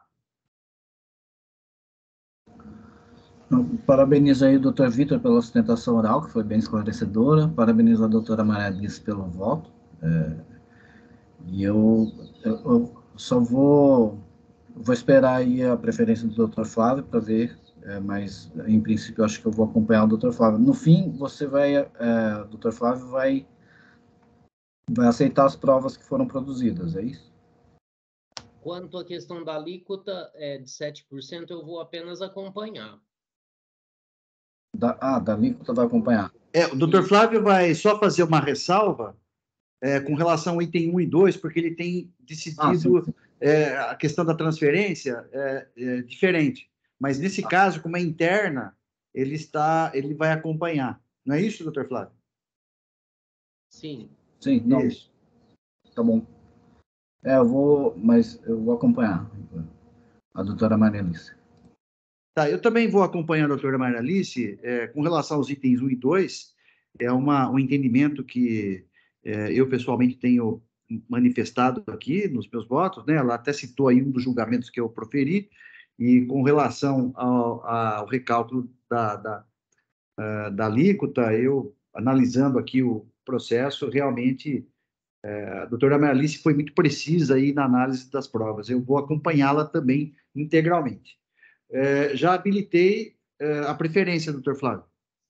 Parabenizo aí o doutor Vitor pela sustentação oral, que foi bem esclarecedora. Parabenizo a doutora Maria Alice pelo voto. E eu só vou esperar aí a preferência do doutor Flávio para ver, mas em princípio eu acho que eu vou acompanhar o doutor Flávio. No fim, o doutor Flávio vai aceitar as provas que foram produzidas, é isso? Quanto à questão da alíquota de 7%, eu vou apenas acompanhar. Da alíquota vai acompanhar. O doutor Flávio vai só fazer uma ressalva com relação ao item 1 e 2, porque ele tem decidido a questão da transferência diferente. Mas, nesse caso, como é interna, ele vai acompanhar. Não é isso, doutor Flávio? Sim. Sim, não. Isso. Tá bom. Eu vou acompanhar a doutora Maria Alice. Tá, eu também vou acompanhar a doutora Maria Alice com relação aos itens 1 e 2. É um entendimento que eu, pessoalmente, tenho manifestado aqui nos meus votos, né? Ela até citou aí um dos julgamentos que eu proferi, e com relação ao recálculo da alíquota, eu, analisando aqui o processo, realmente, a doutora Maria Alice foi muito precisa aí na análise das provas. Eu vou acompanhá-la também integralmente. Já habilitei a preferência, doutor Flávio.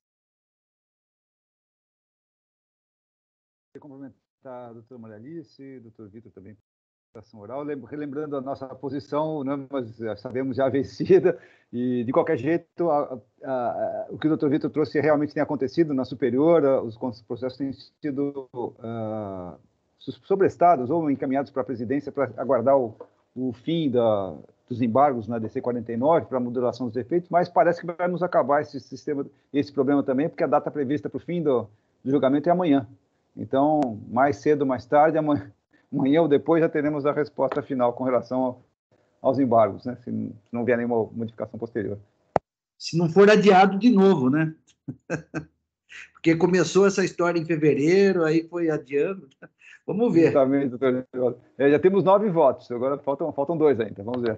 Queria cumprimentar a doutora Maria Alice, doutor Vitor também, ação oral, relembrando a nossa posição, né, mas sabemos já vencida, e de qualquer jeito, o que o doutor Vitor trouxe realmente tem acontecido na superior, os processos têm sido sobrestados ou encaminhados para a presidência para aguardar o fim dos embargos na DC 49 para a modulação dos efeitos, mas parece que vai nos acabar esse problema também, porque a data prevista para o fim do julgamento é amanhã. Então, mais cedo, mais tarde, amanhã ou depois já teremos a resposta final com relação aos embargos, né? Se não vier nenhuma modificação posterior. Se não for adiado de novo, né? Porque começou essa história em fevereiro, aí foi adiando. Vamos ver. Exatamente, doutor. Já temos 9 votos, agora faltam 2 ainda, vamos ver.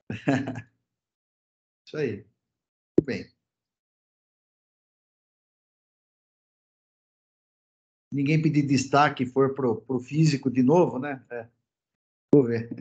Isso aí. Muito bem. Ninguém pedir destaque for para o físico de novo, né? Vamos ver.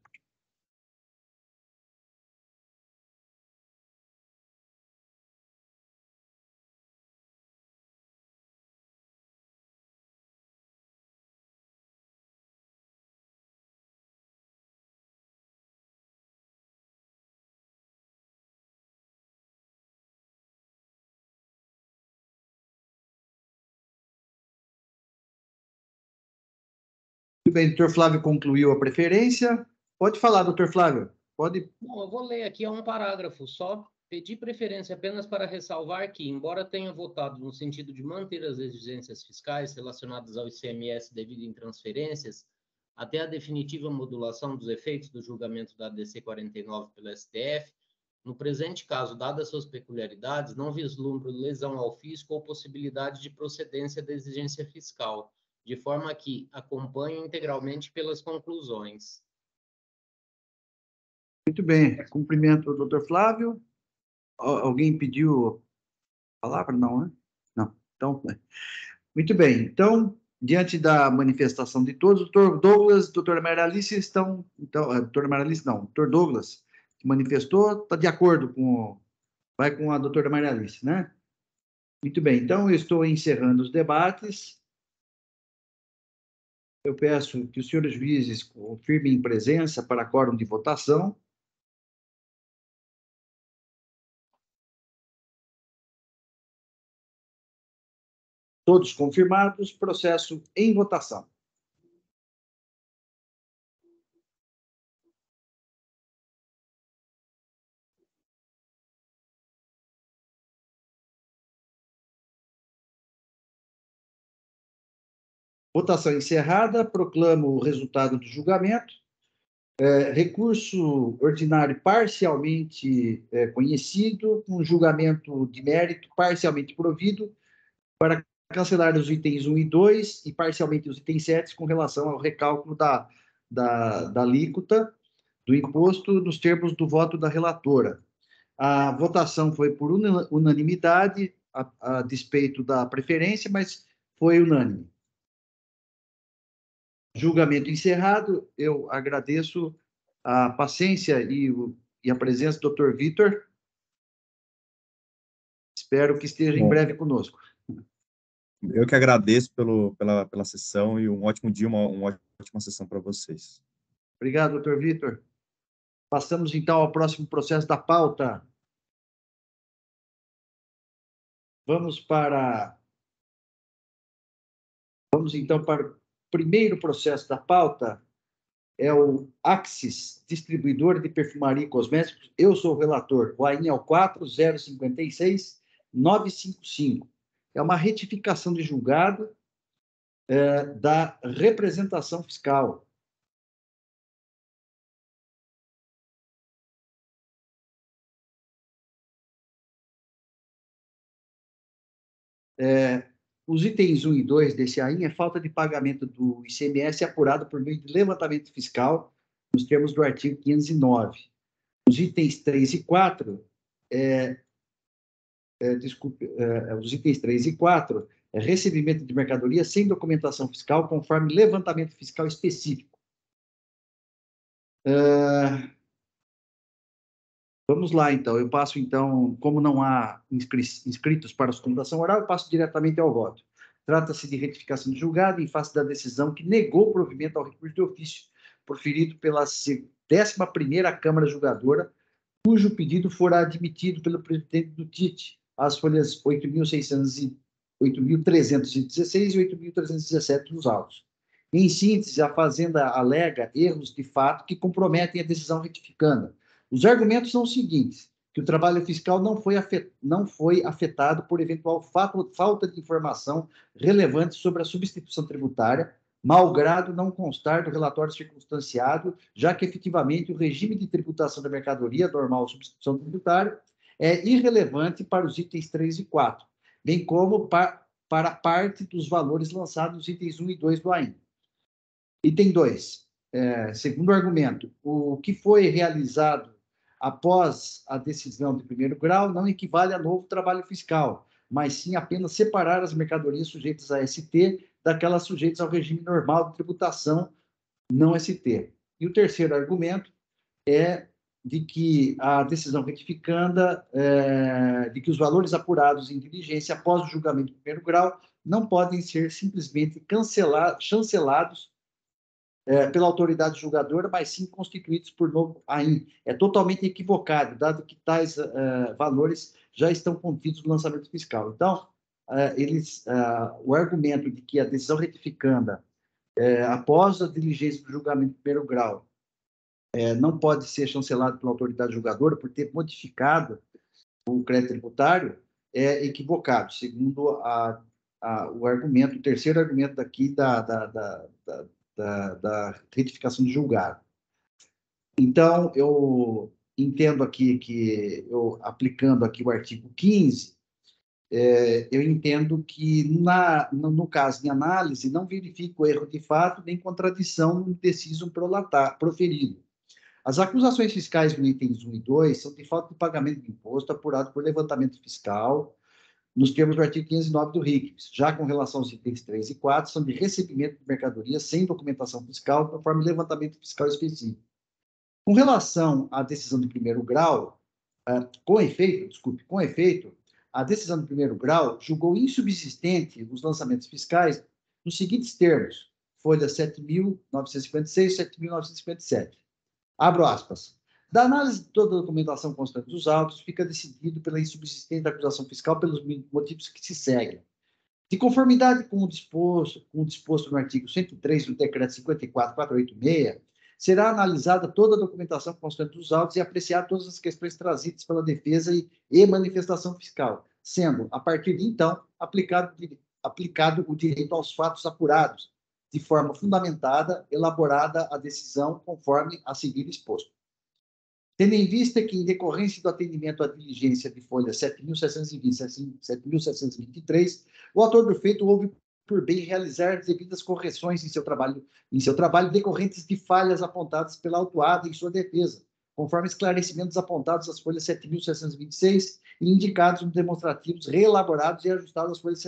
Muito bem, doutor Flávio concluiu a preferência. Pode falar, doutor Flávio. Pode. Bom, eu vou ler aqui um parágrafo só. Pedi preferência apenas para ressalvar que, embora tenha votado no sentido de manter as exigências fiscais relacionadas ao ICMS devido em transferências, até a definitiva modulação dos efeitos do julgamento da DC 49 pelo STF, no presente caso, dadas suas peculiaridades, não vislumbro lesão ao fisco ou possibilidade de procedência da exigência fiscal, de forma que acompanho integralmente pelas conclusões. Muito bem. Cumprimento o doutor Flávio. Alguém pediu a palavra? Não, né? Não. Então, muito bem. Então, diante da manifestação de todos, o doutor Douglas, doutora Maria Alice estão... Então, doutora Maria Alice, não. Doutor Douglas, que manifestou, está de acordo com... Vai com a doutora Maria Alice, né? Muito bem. Então, eu estou encerrando os debates. Eu peço que os senhores juízes confirmem presença para quórum de votação. Todos confirmados, processo em votação. Votação encerrada, proclamo o resultado do julgamento. Recurso ordinário parcialmente conhecido, com julgamento de mérito parcialmente provido, para cancelar os itens 1 e 2 e parcialmente os itens 7 com relação ao recálculo da alíquota do imposto nos termos do voto da relatora. A votação foi por unanimidade, a despeito da preferência, mas foi unânime. Julgamento encerrado, eu agradeço a paciência e a presença do Dr. Vitor. Espero que esteja em breve conosco. Eu que agradeço pela sessão e um ótimo dia, uma ótima sessão para vocês. Obrigado, Dr. Vitor. Passamos, então, ao próximo processo da pauta. Vamos, então, para o primeiro processo da pauta, é o Axis, distribuidor de perfumaria e cosméticos. Eu sou o relator. O AIN é o 4056955. É uma retificação de julgado da representação fiscal. Os itens 1 e 2 desse AIN é falta de pagamento do ICMS apurado por meio de levantamento fiscal, nos termos do artigo 509. Os itens 3 e 4, os itens 3 e 4 é recebimento de mercadoria sem documentação fiscal, conforme levantamento fiscal específico. Vamos lá, então. Eu passo, então, como não há inscritos para a sustentação oral, eu passo diretamente ao voto. Trata-se de retificação de julgado em face da decisão que negou o provimento ao recurso de ofício proferido pela 11ª Câmara Julgadora, cujo pedido fora admitido pelo presidente do TIT, as folhas 8.316 e 8.317 dos autos. Em síntese, a Fazenda alega erros de fato que comprometem a decisão retificanda. Os argumentos são os seguintes: que o trabalho fiscal não foi afetado por eventual falta de informação relevante sobre a substituição tributária, malgrado não constar do relatório circunstanciado, já que efetivamente o regime de tributação da mercadoria, normal substituição tributária, é irrelevante para os itens 3 e 4, bem como para parte dos valores lançados nos itens 1 e 2 do AIN. Item 2, segundo argumento, o que foi realizado após a decisão de primeiro grau não equivale a novo trabalho fiscal, mas sim apenas separar as mercadorias sujeitas a ST daquelas sujeitas ao regime normal de tributação não ST. E o terceiro argumento é de que a decisão retificanda, de que os valores apurados em diligência após o julgamento de primeiro grau não podem ser simplesmente chancelados pela autoridade julgadora, mas sim constituídos por novo AIN. É totalmente equivocado, dado que tais valores já estão contidos no lançamento fiscal. Então, o argumento de que a decisão retificanda, após a diligência do julgamento de primeiro grau, não pode ser chancelado pela autoridade julgadora por ter modificado o crédito tributário, é equivocado, segundo o argumento, o terceiro argumento daqui da retificação de julgado. Então, eu entendo aqui que, aplicando aqui o artigo 15, eu entendo que, no caso de análise, não verifico erro de fato nem contradição no decisum proferido. As acusações fiscais no itens 1 e 2 são de falta de pagamento de imposto apurado por levantamento fiscal, nos termos do artigo 509 do RICS. Já com relação aos itens 3 e 4, são de recebimento de mercadorias sem documentação fiscal, conforme levantamento fiscal específico. Com relação à decisão de primeiro grau, com efeito, a decisão de primeiro grau julgou insubsistente os lançamentos fiscais nos seguintes termos, folha 7.956 e 7.957. Abro aspas. Da análise de toda a documentação constante dos autos, fica decidido pela insubsistência da acusação fiscal pelos motivos que se seguem. De conformidade com o disposto no artigo 103 do Decreto 54.486, será analisada toda a documentação constante dos autos e apreciar todas as questões trazidas pela defesa e manifestação fiscal, sendo, a partir de então, aplicado o direito aos fatos apurados, de forma fundamentada, elaborada a decisão conforme a seguir exposto. Tendo em vista que, em decorrência do atendimento à diligência de folha 7.720 e 7.723, o autor do feito houve por bem realizar devidas correções em seu trabalho decorrentes de falhas apontadas pela autuada em sua defesa, conforme esclarecimentos apontados às folhas 7.726 e indicados nos demonstrativos reelaborados e ajustados às folhas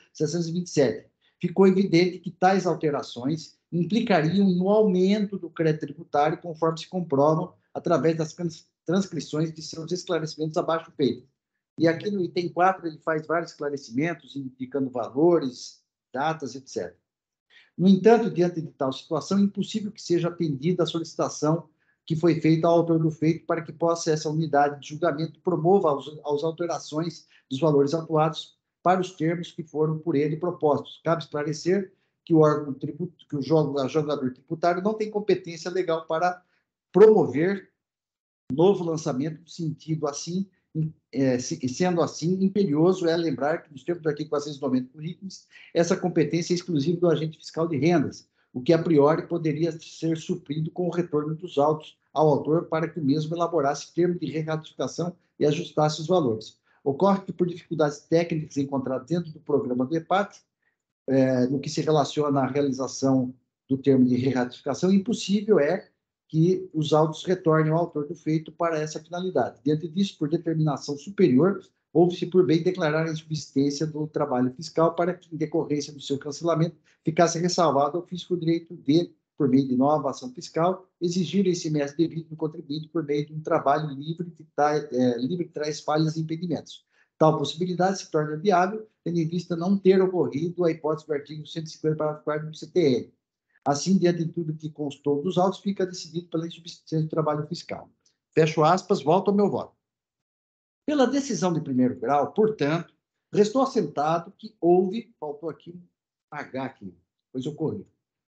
7.727. Ficou evidente que tais alterações implicariam em um aumento do crédito tributário, conforme se comprovam através das transcrições de seus esclarecimentos abaixo feitos. E aqui no item 4 ele faz vários esclarecimentos, indicando valores, datas, etc. No entanto, diante de tal situação, é impossível que seja atendida a solicitação que foi feita ao autor do feito para que possa essa unidade de julgamento promova as alterações dos valores atuados para os termos que foram por ele propostos. Cabe esclarecer que o jogador tributário não tem competência legal para promover novo lançamento no sentido assim, sendo assim, imperioso é lembrar que, nos termos do artigo 490 do RICS, essa competência é exclusiva do agente fiscal de rendas, o que, a priori, poderia ser suprido com o retorno dos autos ao autor para que o mesmo elaborasse termo de re-ratificação e ajustasse os valores. Ocorre que, por dificuldades técnicas encontradas dentro do programa do EPAT, no que se relaciona à realização do termo de re-ratificação, impossível é que os autos retornem ao autor do feito para essa finalidade. Diante disso, por determinação superior, houve-se por bem declarar a insubsistência do trabalho fiscal para que, em decorrência do seu cancelamento, ficasse ressalvado ao fisco o direito de, por meio de nova ação fiscal, exigir esse ICMS devido do contribuinte por meio de um trabalho livre que traz falhas e impedimentos. Tal possibilidade se torna viável, tendo em vista não ter ocorrido a hipótese do artigo 150, parágrafo 4 do CTN. Assim, diante de tudo que constou dos autos, fica decidido pela insubsistência do trabalho fiscal. Fecho aspas, volto ao meu voto. Pela decisão de primeiro grau, portanto, restou assentado que houve, faltou aqui um H aqui, pois ocorreu.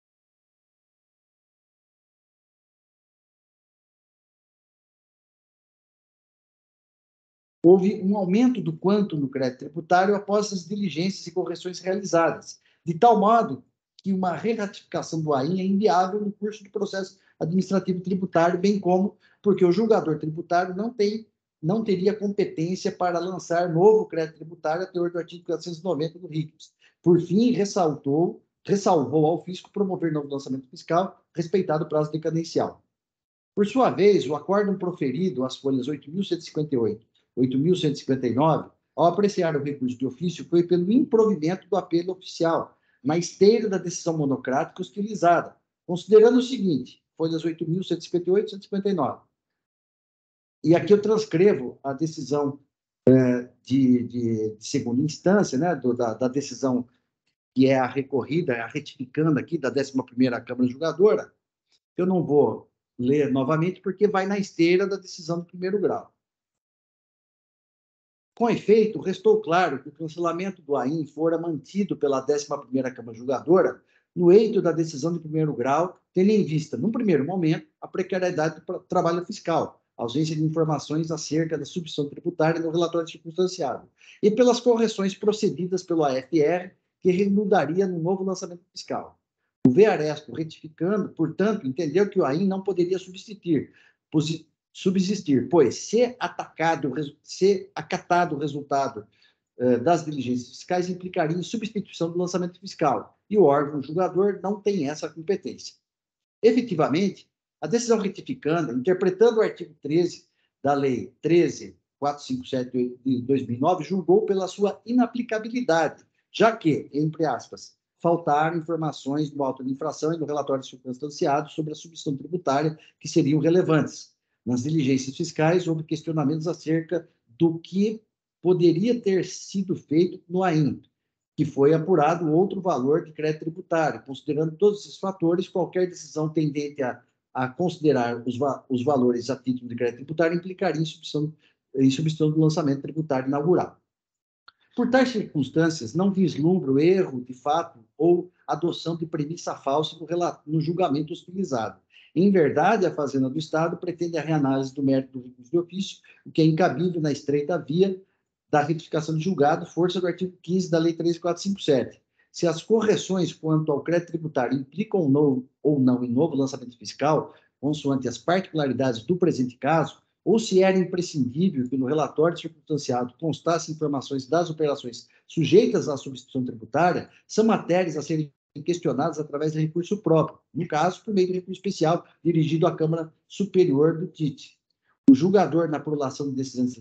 Houve um aumento do quanto no crédito tributário após as diligências e correções realizadas, de tal modo que uma re-ratificação do AIN é inviável no curso do processo administrativo tributário, bem como porque o julgador tributário não teria competência para lançar novo crédito tributário a teor do artigo 490 do RICS. Por fim, ressalvou ao fisco promover novo lançamento fiscal, respeitado o prazo decadencial. Por sua vez, o acórdão proferido às folhas 8.158 e 8.159, ao apreciar o recurso de ofício, foi pelo improvimento do apelo oficial, na esteira da decisão monocrática hostilizada, considerando o seguinte, folhas 8.158 e 159. E aqui eu transcrevo a decisão de segunda instância, né, da decisão que é a recorrida, a retificando aqui da 11ª Câmara Julgadora. Eu não vou ler novamente, porque vai na esteira da decisão do primeiro grau. Com efeito, restou claro que o cancelamento do AIN fora mantido pela 11ª Câmara Julgadora no eito da decisão de primeiro grau, tendo em vista, num primeiro momento, a precariedade do trabalho fiscal, a ausência de informações acerca da substituição tributária no relatório circunstanciado, e pelas correções procedidas pelo AFR, que remudaria no novo lançamento fiscal. O VARESP, retificando, portanto, entendeu que o AIN não poderia subsistir, pois, se acatado o resultado das diligências fiscais, implicaria em substituição do lançamento fiscal, e o órgão julgador não tem essa competência. Efetivamente, A decisão retificanda, interpretando o artigo 13 da Lei 13.457 de 2009, julgou pela sua inaplicabilidade, já que, entre aspas, faltaram informações do auto de infração e do relatório circunstanciado sobre a substituição tributária que seriam relevantes. Nas diligências fiscais, houve questionamentos acerca do que poderia ter sido feito no AIM, que foi apurado outro valor de crédito tributário. Considerando todos esses fatores, qualquer decisão tendente a considerar os valores a título de crédito tributário implicaria em substituição do lançamento tributário inaugural. Por tais circunstâncias, não vislumbro erro de fato ou adoção de premissa falsa no julgamento hostilizado. Em verdade, a Fazenda do Estado pretende a reanálise do mérito do recurso de ofício, o que é incabível na estreita via da retificação de julgado, força do artigo 15 da Lei 13.457. Se as correções quanto ao crédito tributário implicam ou não em novo lançamento fiscal, consoante as particularidades do presente caso, ou se era imprescindível que no relatório circunstanciado constassem informações das operações sujeitas à substituição tributária, são matérias a serem questionadas através de recurso próprio, no caso, por meio de recurso especial dirigido à Câmara Superior do TIT. O julgador, na prolação de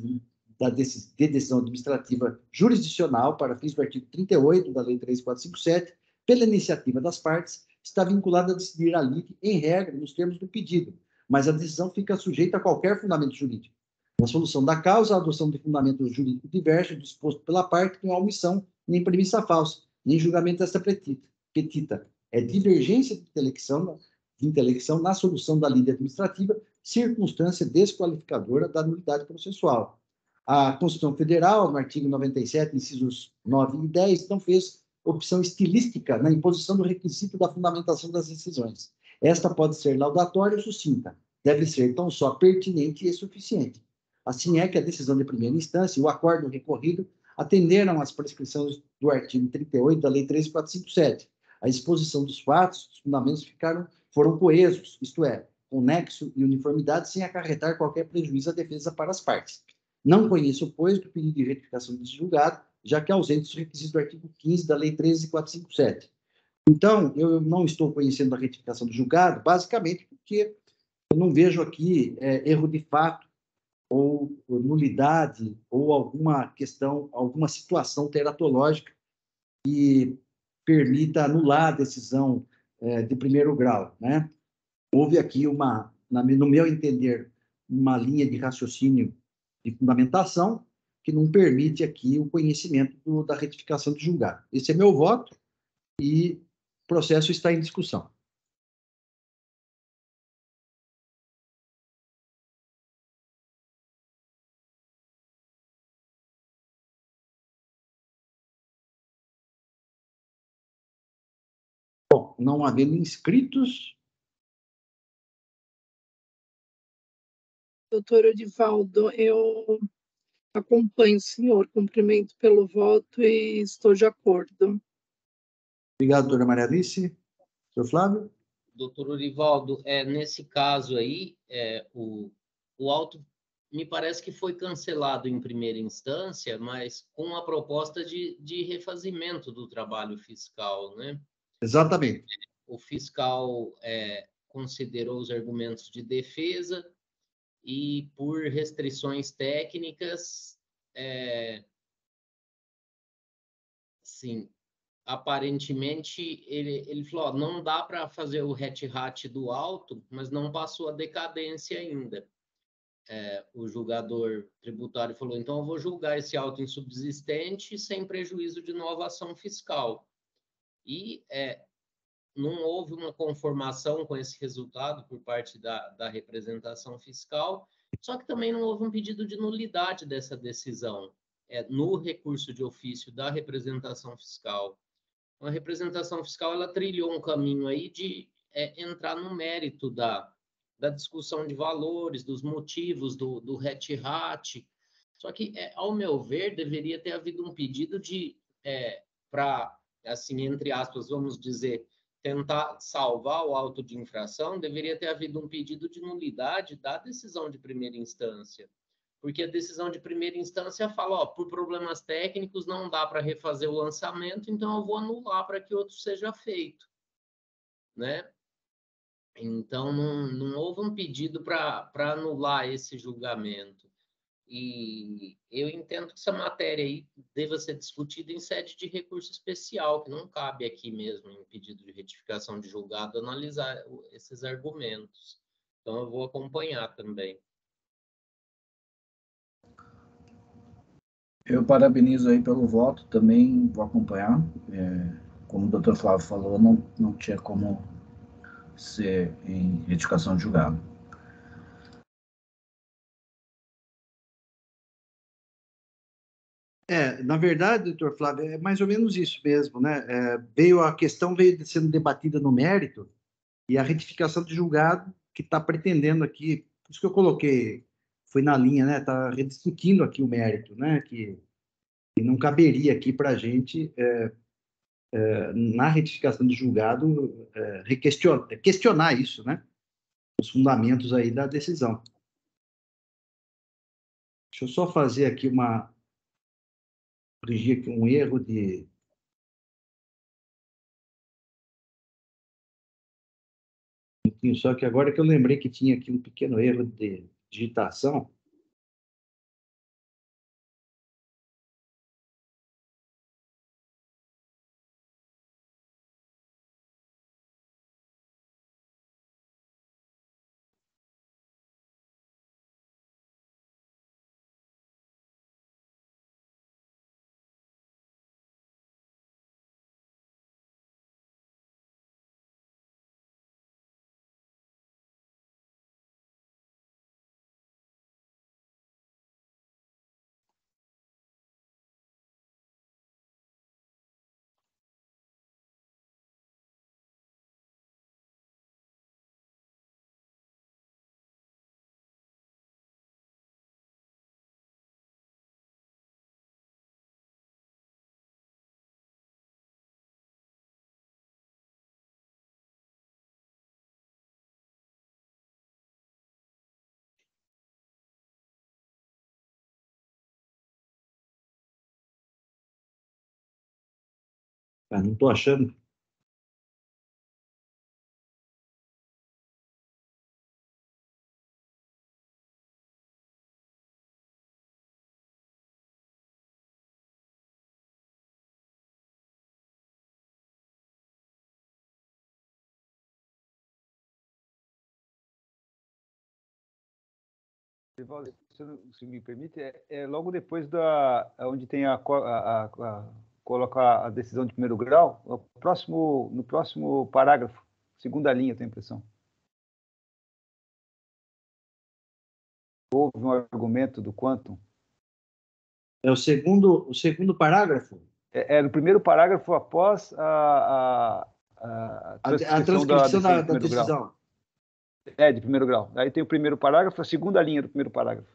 decisão administrativa jurisdicional para fins do artigo 38 da Lei 13.457, pela iniciativa das partes, está vinculado a decidir a lide em regra nos termos do pedido, mas a decisão fica sujeita a qualquer fundamento jurídico. Na solução da causa, a adoção de fundamento jurídico diverso disposto pela parte não há omissão nem premissa falsa, nem julgamento desta petita. É divergência de intelecção na solução da lide administrativa, circunstância desqualificadora da nulidade processual. A Constituição Federal, no artigo 97, incisos 9 e 10, não fez opção estilística na imposição do requisito da fundamentação das decisões. Esta pode ser laudatória ou sucinta, deve ser tão só pertinente e suficiente. Assim é que a decisão de primeira instância e o acórdão recorrido atenderam às prescrições do artigo 38 da Lei 13.457. A exposição dos fatos, dos fundamentos foram coesos, isto é, com nexo e uniformidade, sem acarretar qualquer prejuízo à defesa para as partes. Não conheço, pois, do pedido de retificação desse julgado, já que ausente os requisitos do artigo 15 da Lei 13.457. Então, eu não estou conhecendo a retificação do julgado, basicamente porque eu não vejo aqui erro de fato, ou nulidade, ou alguma questão, alguma situação teratológica que permita anular a decisão de primeiro grau, né? Houve aqui no meu entender, uma linha de raciocínio de fundamentação que não permite aqui o conhecimento da retificação de julgado. Esse é meu voto e o processo está em discussão. Bom, não havendo inscritos. Doutor Orivaldo, eu acompanho o senhor, cumprimento pelo voto e estou de acordo. Obrigado, doutora Maria Alice. Senhor Flávio? Doutor Orivaldo, nesse caso aí, o auto me parece que foi cancelado em primeira instância, mas com a proposta de refazimento do trabalho fiscal, né? Exatamente. O fiscal considerou os argumentos de defesa e, por restrições técnicas, sim, aparentemente, ele falou, não dá para fazer o hat-hat do auto, mas não passou a decadência ainda. O julgador tributário falou, então eu vou julgar esse auto insubsistente sem prejuízo de nova ação fiscal. E não houve uma conformação com esse resultado por parte da representação fiscal, só que também não houve um pedido de nulidade dessa decisão no recurso de ofício da representação fiscal. A representação fiscal ela trilhou um caminho aí de entrar no mérito da discussão de valores, dos motivos do hat-hat. Só que, ao meu ver, deveria ter havido um pedido para, assim, entre aspas, vamos dizer, tentar salvar o auto de infração, deveria ter havido um pedido de nulidade da decisão de primeira instância. Porque a decisão de primeira instância fala, por problemas técnicos não dá para refazer o lançamento, então eu vou anular para que outro seja feito, né? Então, não houve um pedido para anular esse julgamento. E eu entendo que essa matéria aí deva ser discutida em sede de recurso especial, que não cabe aqui mesmo, em pedido de retificação de julgado, analisar esses argumentos. Então, eu vou acompanhar também. Eu parabenizo aí pelo voto, também vou acompanhar. Como o doutor Flávio falou, não tinha como ser em retificação de julgado. Na verdade, doutor Flávio, é mais ou menos isso mesmo, né? A questão veio sendo debatida no mérito e a retificação de julgado que está pretendendo aqui, por isso que eu coloquei, foi na linha, né? Está rediscutindo aqui o mérito, né? Que não caberia aqui para a gente, na retificação de julgado, questionar isso, né? Os fundamentos aí da decisão. Deixa eu só fazer aqui corrigir aqui um erro de... Só que agora que eu lembrei que tinha aqui um pequeno erro de digitação. Não estou achando. Se me permite, logo depois onde tem coloca a decisão de primeiro grau, no próximo parágrafo, segunda linha, tenho a impressão. Houve um argumento do quantum. É o segundo parágrafo? No primeiro parágrafo, após a transcrição da decisão. De primeiro grau. Aí tem o primeiro parágrafo, a segunda linha do primeiro parágrafo.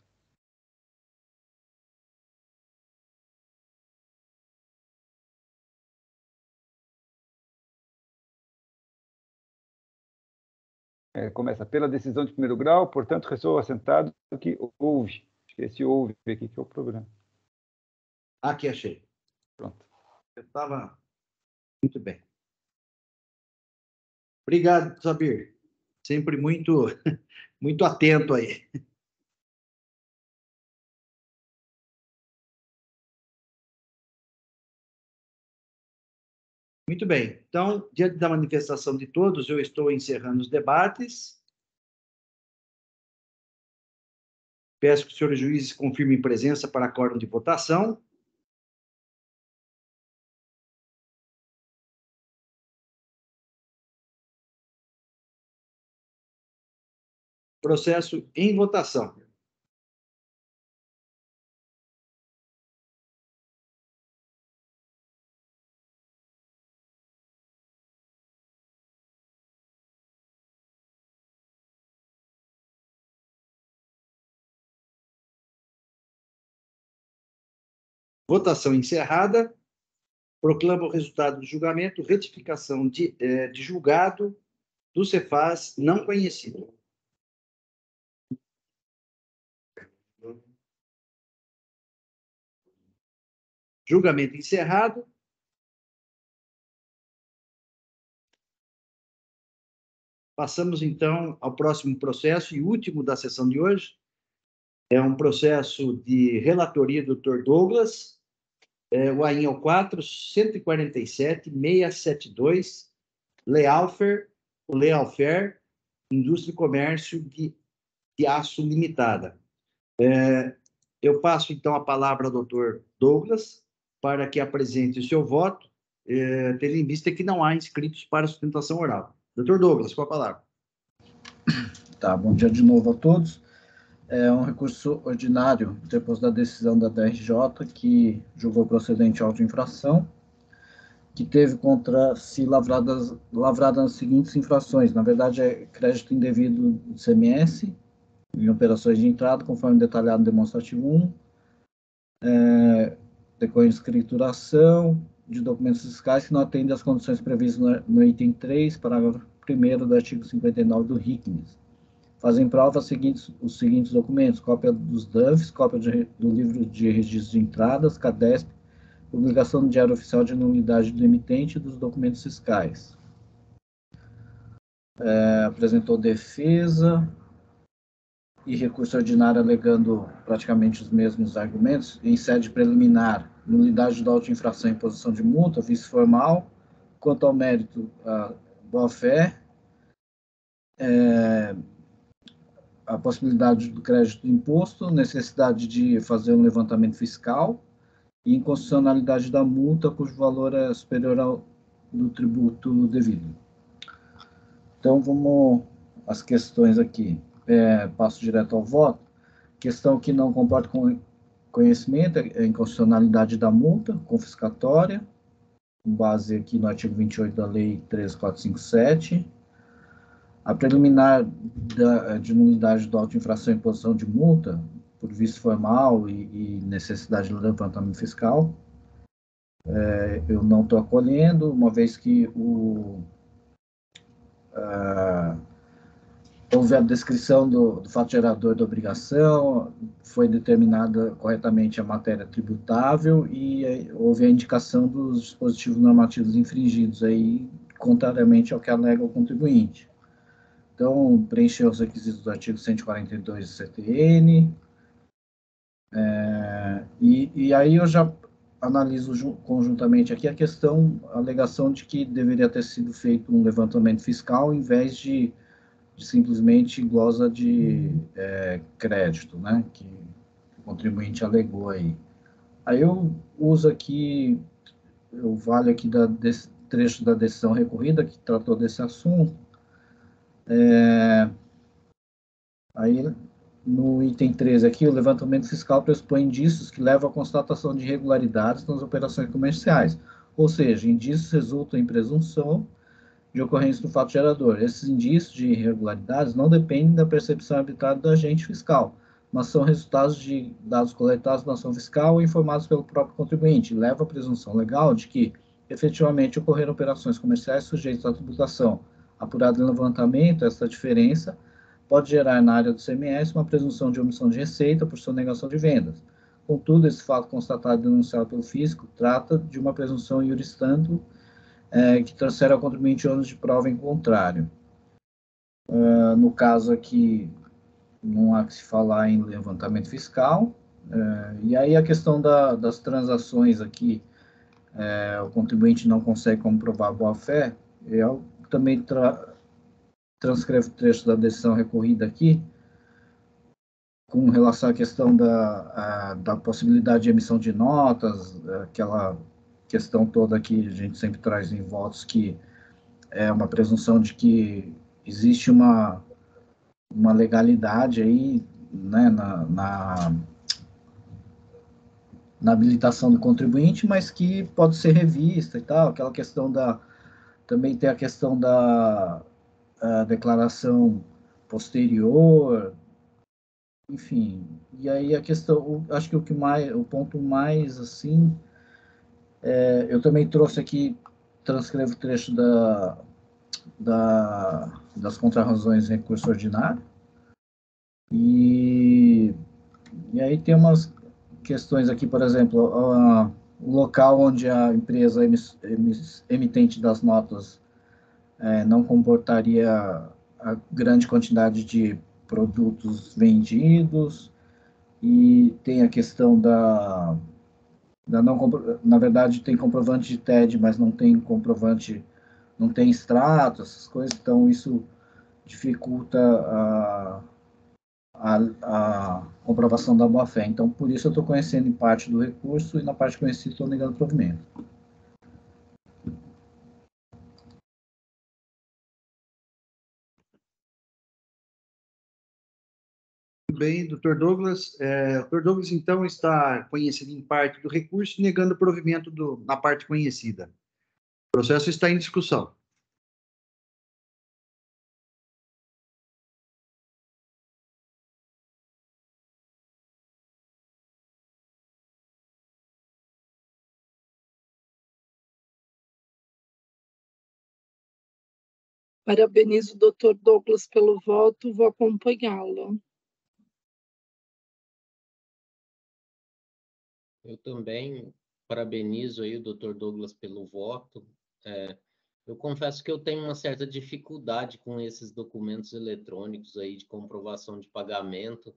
Começa pela decisão de primeiro grau, portanto, ressoa assentado que houve. Esse houve aqui que é o problema. Aqui, achei. Pronto. Eu estava... Muito bem. Obrigado, Sabir. Sempre muito, muito atento aí. Muito bem. Então, diante da manifestação de todos, eu estou encerrando os debates. Peço que os senhores juízes confirmem presença para acórdão de votação. Processo em votação. Votação encerrada. Proclamo o resultado do julgamento, retificação de julgado do Cefaz não conhecido. Julgamento encerrado. Passamos, então, ao próximo processo e último da sessão de hoje. É um processo de relatoria do Dr. Douglas, o AIN é o 4-147-672, Lealfer, Indústria e Comércio de Aço Limitada. Eu passo, então, a palavra ao Dr. Douglas para que apresente o seu voto, tendo em vista que não há inscritos para sustentação oral. Dr. Douglas, com a palavra. Tá, bom dia de novo a todos. É um recurso ordinário, depois da decisão da DRJ, que julgou procedente auto-infração, que teve contra si lavrada nas seguintes infrações. Na verdade, é crédito indevido de CMS, em operações de entrada, conforme detalhado no demonstrativo 1, decorrente de escrituração de documentos fiscais que não atendem às condições previstas no item 3, parágrafo 1º do artigo 59 do RICNES. Fazem prova os seguintes documentos: cópia dos DANFs, cópia do livro de registro de entradas, CADESP, publicação no Diário Oficial de nulidade do emitente e dos documentos fiscais. Apresentou defesa e recurso ordinário alegando praticamente os mesmos argumentos. Em sede preliminar, nulidade da auto-infração e imposição de multa, vício formal. Quanto ao mérito, boa-fé, a possibilidade do crédito do imposto, necessidade de fazer um levantamento fiscal e inconstitucionalidade da multa cujo valor é superior ao do tributo devido. Então, vamos às questões aqui. Passo direto ao voto. Questão que não comporta conhecimento é a inconstitucionalidade da multa confiscatória, com base aqui no artigo 28 da Lei 13.457. A preliminar de nulidade da auto-infração e imposição de multa, por vício formal e necessidade de levantamento fiscal, eu não estou acolhendo, uma vez que houve a descrição do fato gerador da obrigação, foi determinada corretamente a matéria tributável e houve a indicação dos dispositivos normativos infringidos, aí, contrariamente ao que alega o contribuinte. Então, preencheu os requisitos do artigo 142 do CTN, e aí eu já analiso conjuntamente aqui a alegação de que deveria ter sido feito um levantamento fiscal em vez de simplesmente glosa de crédito, né, que o contribuinte alegou aí. Aí eu uso aqui, eu valho aqui desse trecho da decisão recorrida que tratou desse assunto. Aí, no item 13 aqui, o levantamento fiscal pressupõe indícios que levam à constatação de irregularidades nas operações comerciais, ou seja, indícios resultam em presunção de ocorrência do fato gerador. Esses indícios de irregularidades não dependem da percepção arbitrária do agente fiscal, mas são resultados de dados coletados na ação fiscal ou informados pelo próprio contribuinte. Leva à presunção legal de que, efetivamente, ocorreram operações comerciais sujeitas à tributação. Apurado em levantamento, essa diferença pode gerar na área do CMS uma presunção de omissão de receita por sonegação de vendas. Contudo, esse fato constatado e denunciado pelo fisco trata de uma presunção iuris tanto que transfere ao contribuinte ônus de prova em contrário. No caso aqui, não há que se falar em levantamento fiscal. E aí a questão das transações aqui, o contribuinte não consegue comprovar boa-fé. Eu também transcrevo o trecho da decisão recorrida aqui, com relação à questão da possibilidade de emissão de notas, aquela questão toda que a gente sempre traz em votos, que é uma presunção de que existe uma legalidade aí, né, na habilitação do contribuinte, mas que pode ser revista e tal, aquela questão também tem a questão da declaração posterior, enfim, e aí a questão, acho que o ponto mais, assim, eu também trouxe aqui, transcrevo o trecho das contrarrazões em recurso ordinário, e aí tem umas questões aqui, por exemplo, o local onde a empresa emitente das notas não comportaria a grande quantidade de produtos vendidos, e tem a questão da não, na verdade tem comprovante de TED, mas não tem comprovante, não tem extrato, essas coisas, então isso dificulta a comprovação da boa-fé. Então, por isso eu estou conhecendo em parte do recurso e na parte conhecida estou negando provimento. Muito bem, doutor Douglas. Doutor Douglas, então, está conhecendo em parte do recurso e negando provimento na parte conhecida. O processo está em discussão. Parabenizo o doutor Douglas pelo voto, vou acompanhá-lo. Eu também parabenizo aí o doutor Douglas pelo voto. Eu confesso que eu tenho uma certa dificuldade com esses documentos eletrônicos aí de comprovação de pagamento.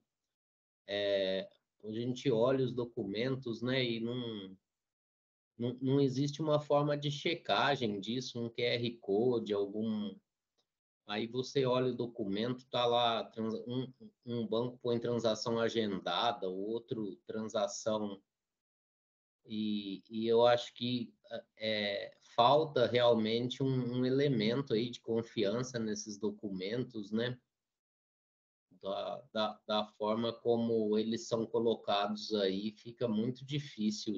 A gente olha os documentos, né, e não existe uma forma de checagem disso, um QR Code, Aí você olha o documento, tá lá, um banco põe transação agendada, o outro transação... E eu acho que falta realmente um elemento aí de confiança nesses documentos, né? Da forma como eles são colocados aí, fica muito difícil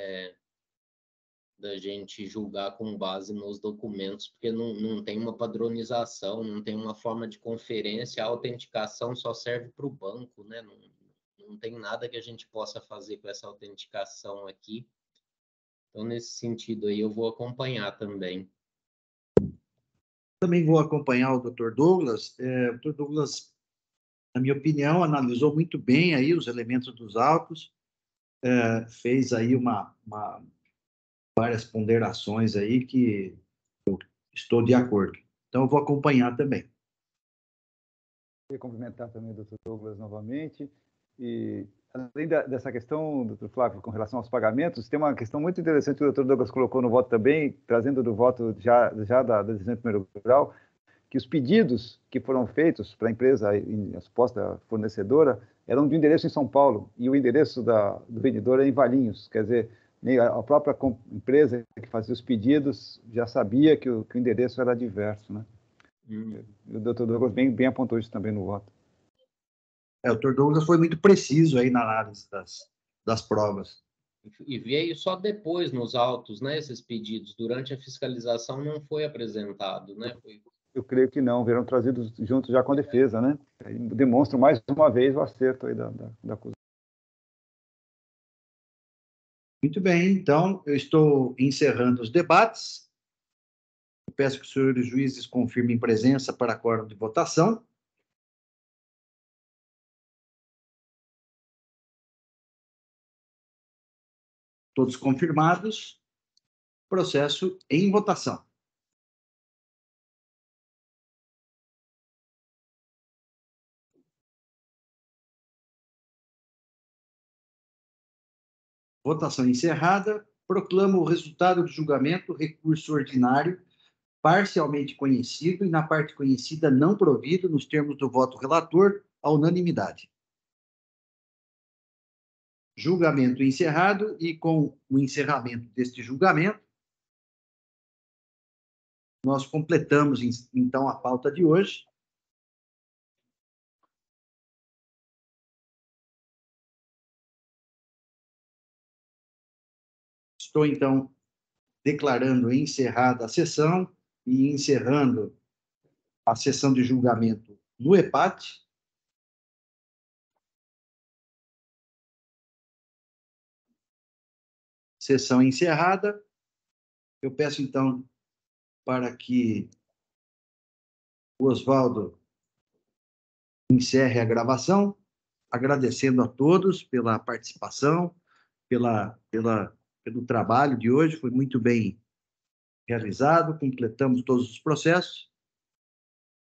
da gente julgar com base nos documentos, porque não tem uma padronização, não tem uma forma de conferência, a autenticação só serve para o banco, né? Não tem nada que a gente possa fazer com essa autenticação aqui. Então, nesse sentido aí, eu vou acompanhar também. Também vou acompanhar o Dr. Douglas. O Dr. Douglas, na minha opinião, analisou muito bem aí os elementos dos autos, fez aí várias ponderações aí que eu estou de acordo. Então, eu vou acompanhar também. Queria cumprimentar também o Dr. Douglas novamente. E, além dessa questão, Dr. Flávio, com relação aos pagamentos, tem uma questão muito interessante que o Dr. Douglas colocou no voto também, trazendo do voto já da decisão de primeiro grau, que os pedidos que foram feitos para a empresa, a suposta fornecedora, eram de um endereço em São Paulo, e o endereço do vendedor é em Valinhos. Quer dizer, a própria empresa que fazia os pedidos já sabia que o endereço era diverso, né? O Dr. Douglas bem apontou isso também no voto. O Dr. Douglas foi muito preciso aí na análise das provas. E veio só depois nos autos, né, esses pedidos. Durante a fiscalização não foi apresentado, né? Eu creio que não, vieram trazidos juntos já com a defesa, né? Demonstram mais uma vez o acerto aí da acusação. Muito bem, então eu estou encerrando os debates. Eu peço que os senhores juízes confirmem presença para quórum de votação. Todos confirmados. Processo em votação. Votação encerrada. Proclamo o resultado do julgamento, recurso ordinário, parcialmente conhecido e na parte conhecida não provido, nos termos do voto relator, à unanimidade. Julgamento encerrado e com o encerramento deste julgamento, nós completamos, então, a pauta de hoje. Estou, então, declarando encerrada a sessão e encerrando a sessão de julgamento no EPAT. Sessão encerrada. Eu peço, então, para que o Oswaldo encerre a gravação, agradecendo a todos pela participação, pelo trabalho de hoje, foi muito bem realizado, completamos todos os processos.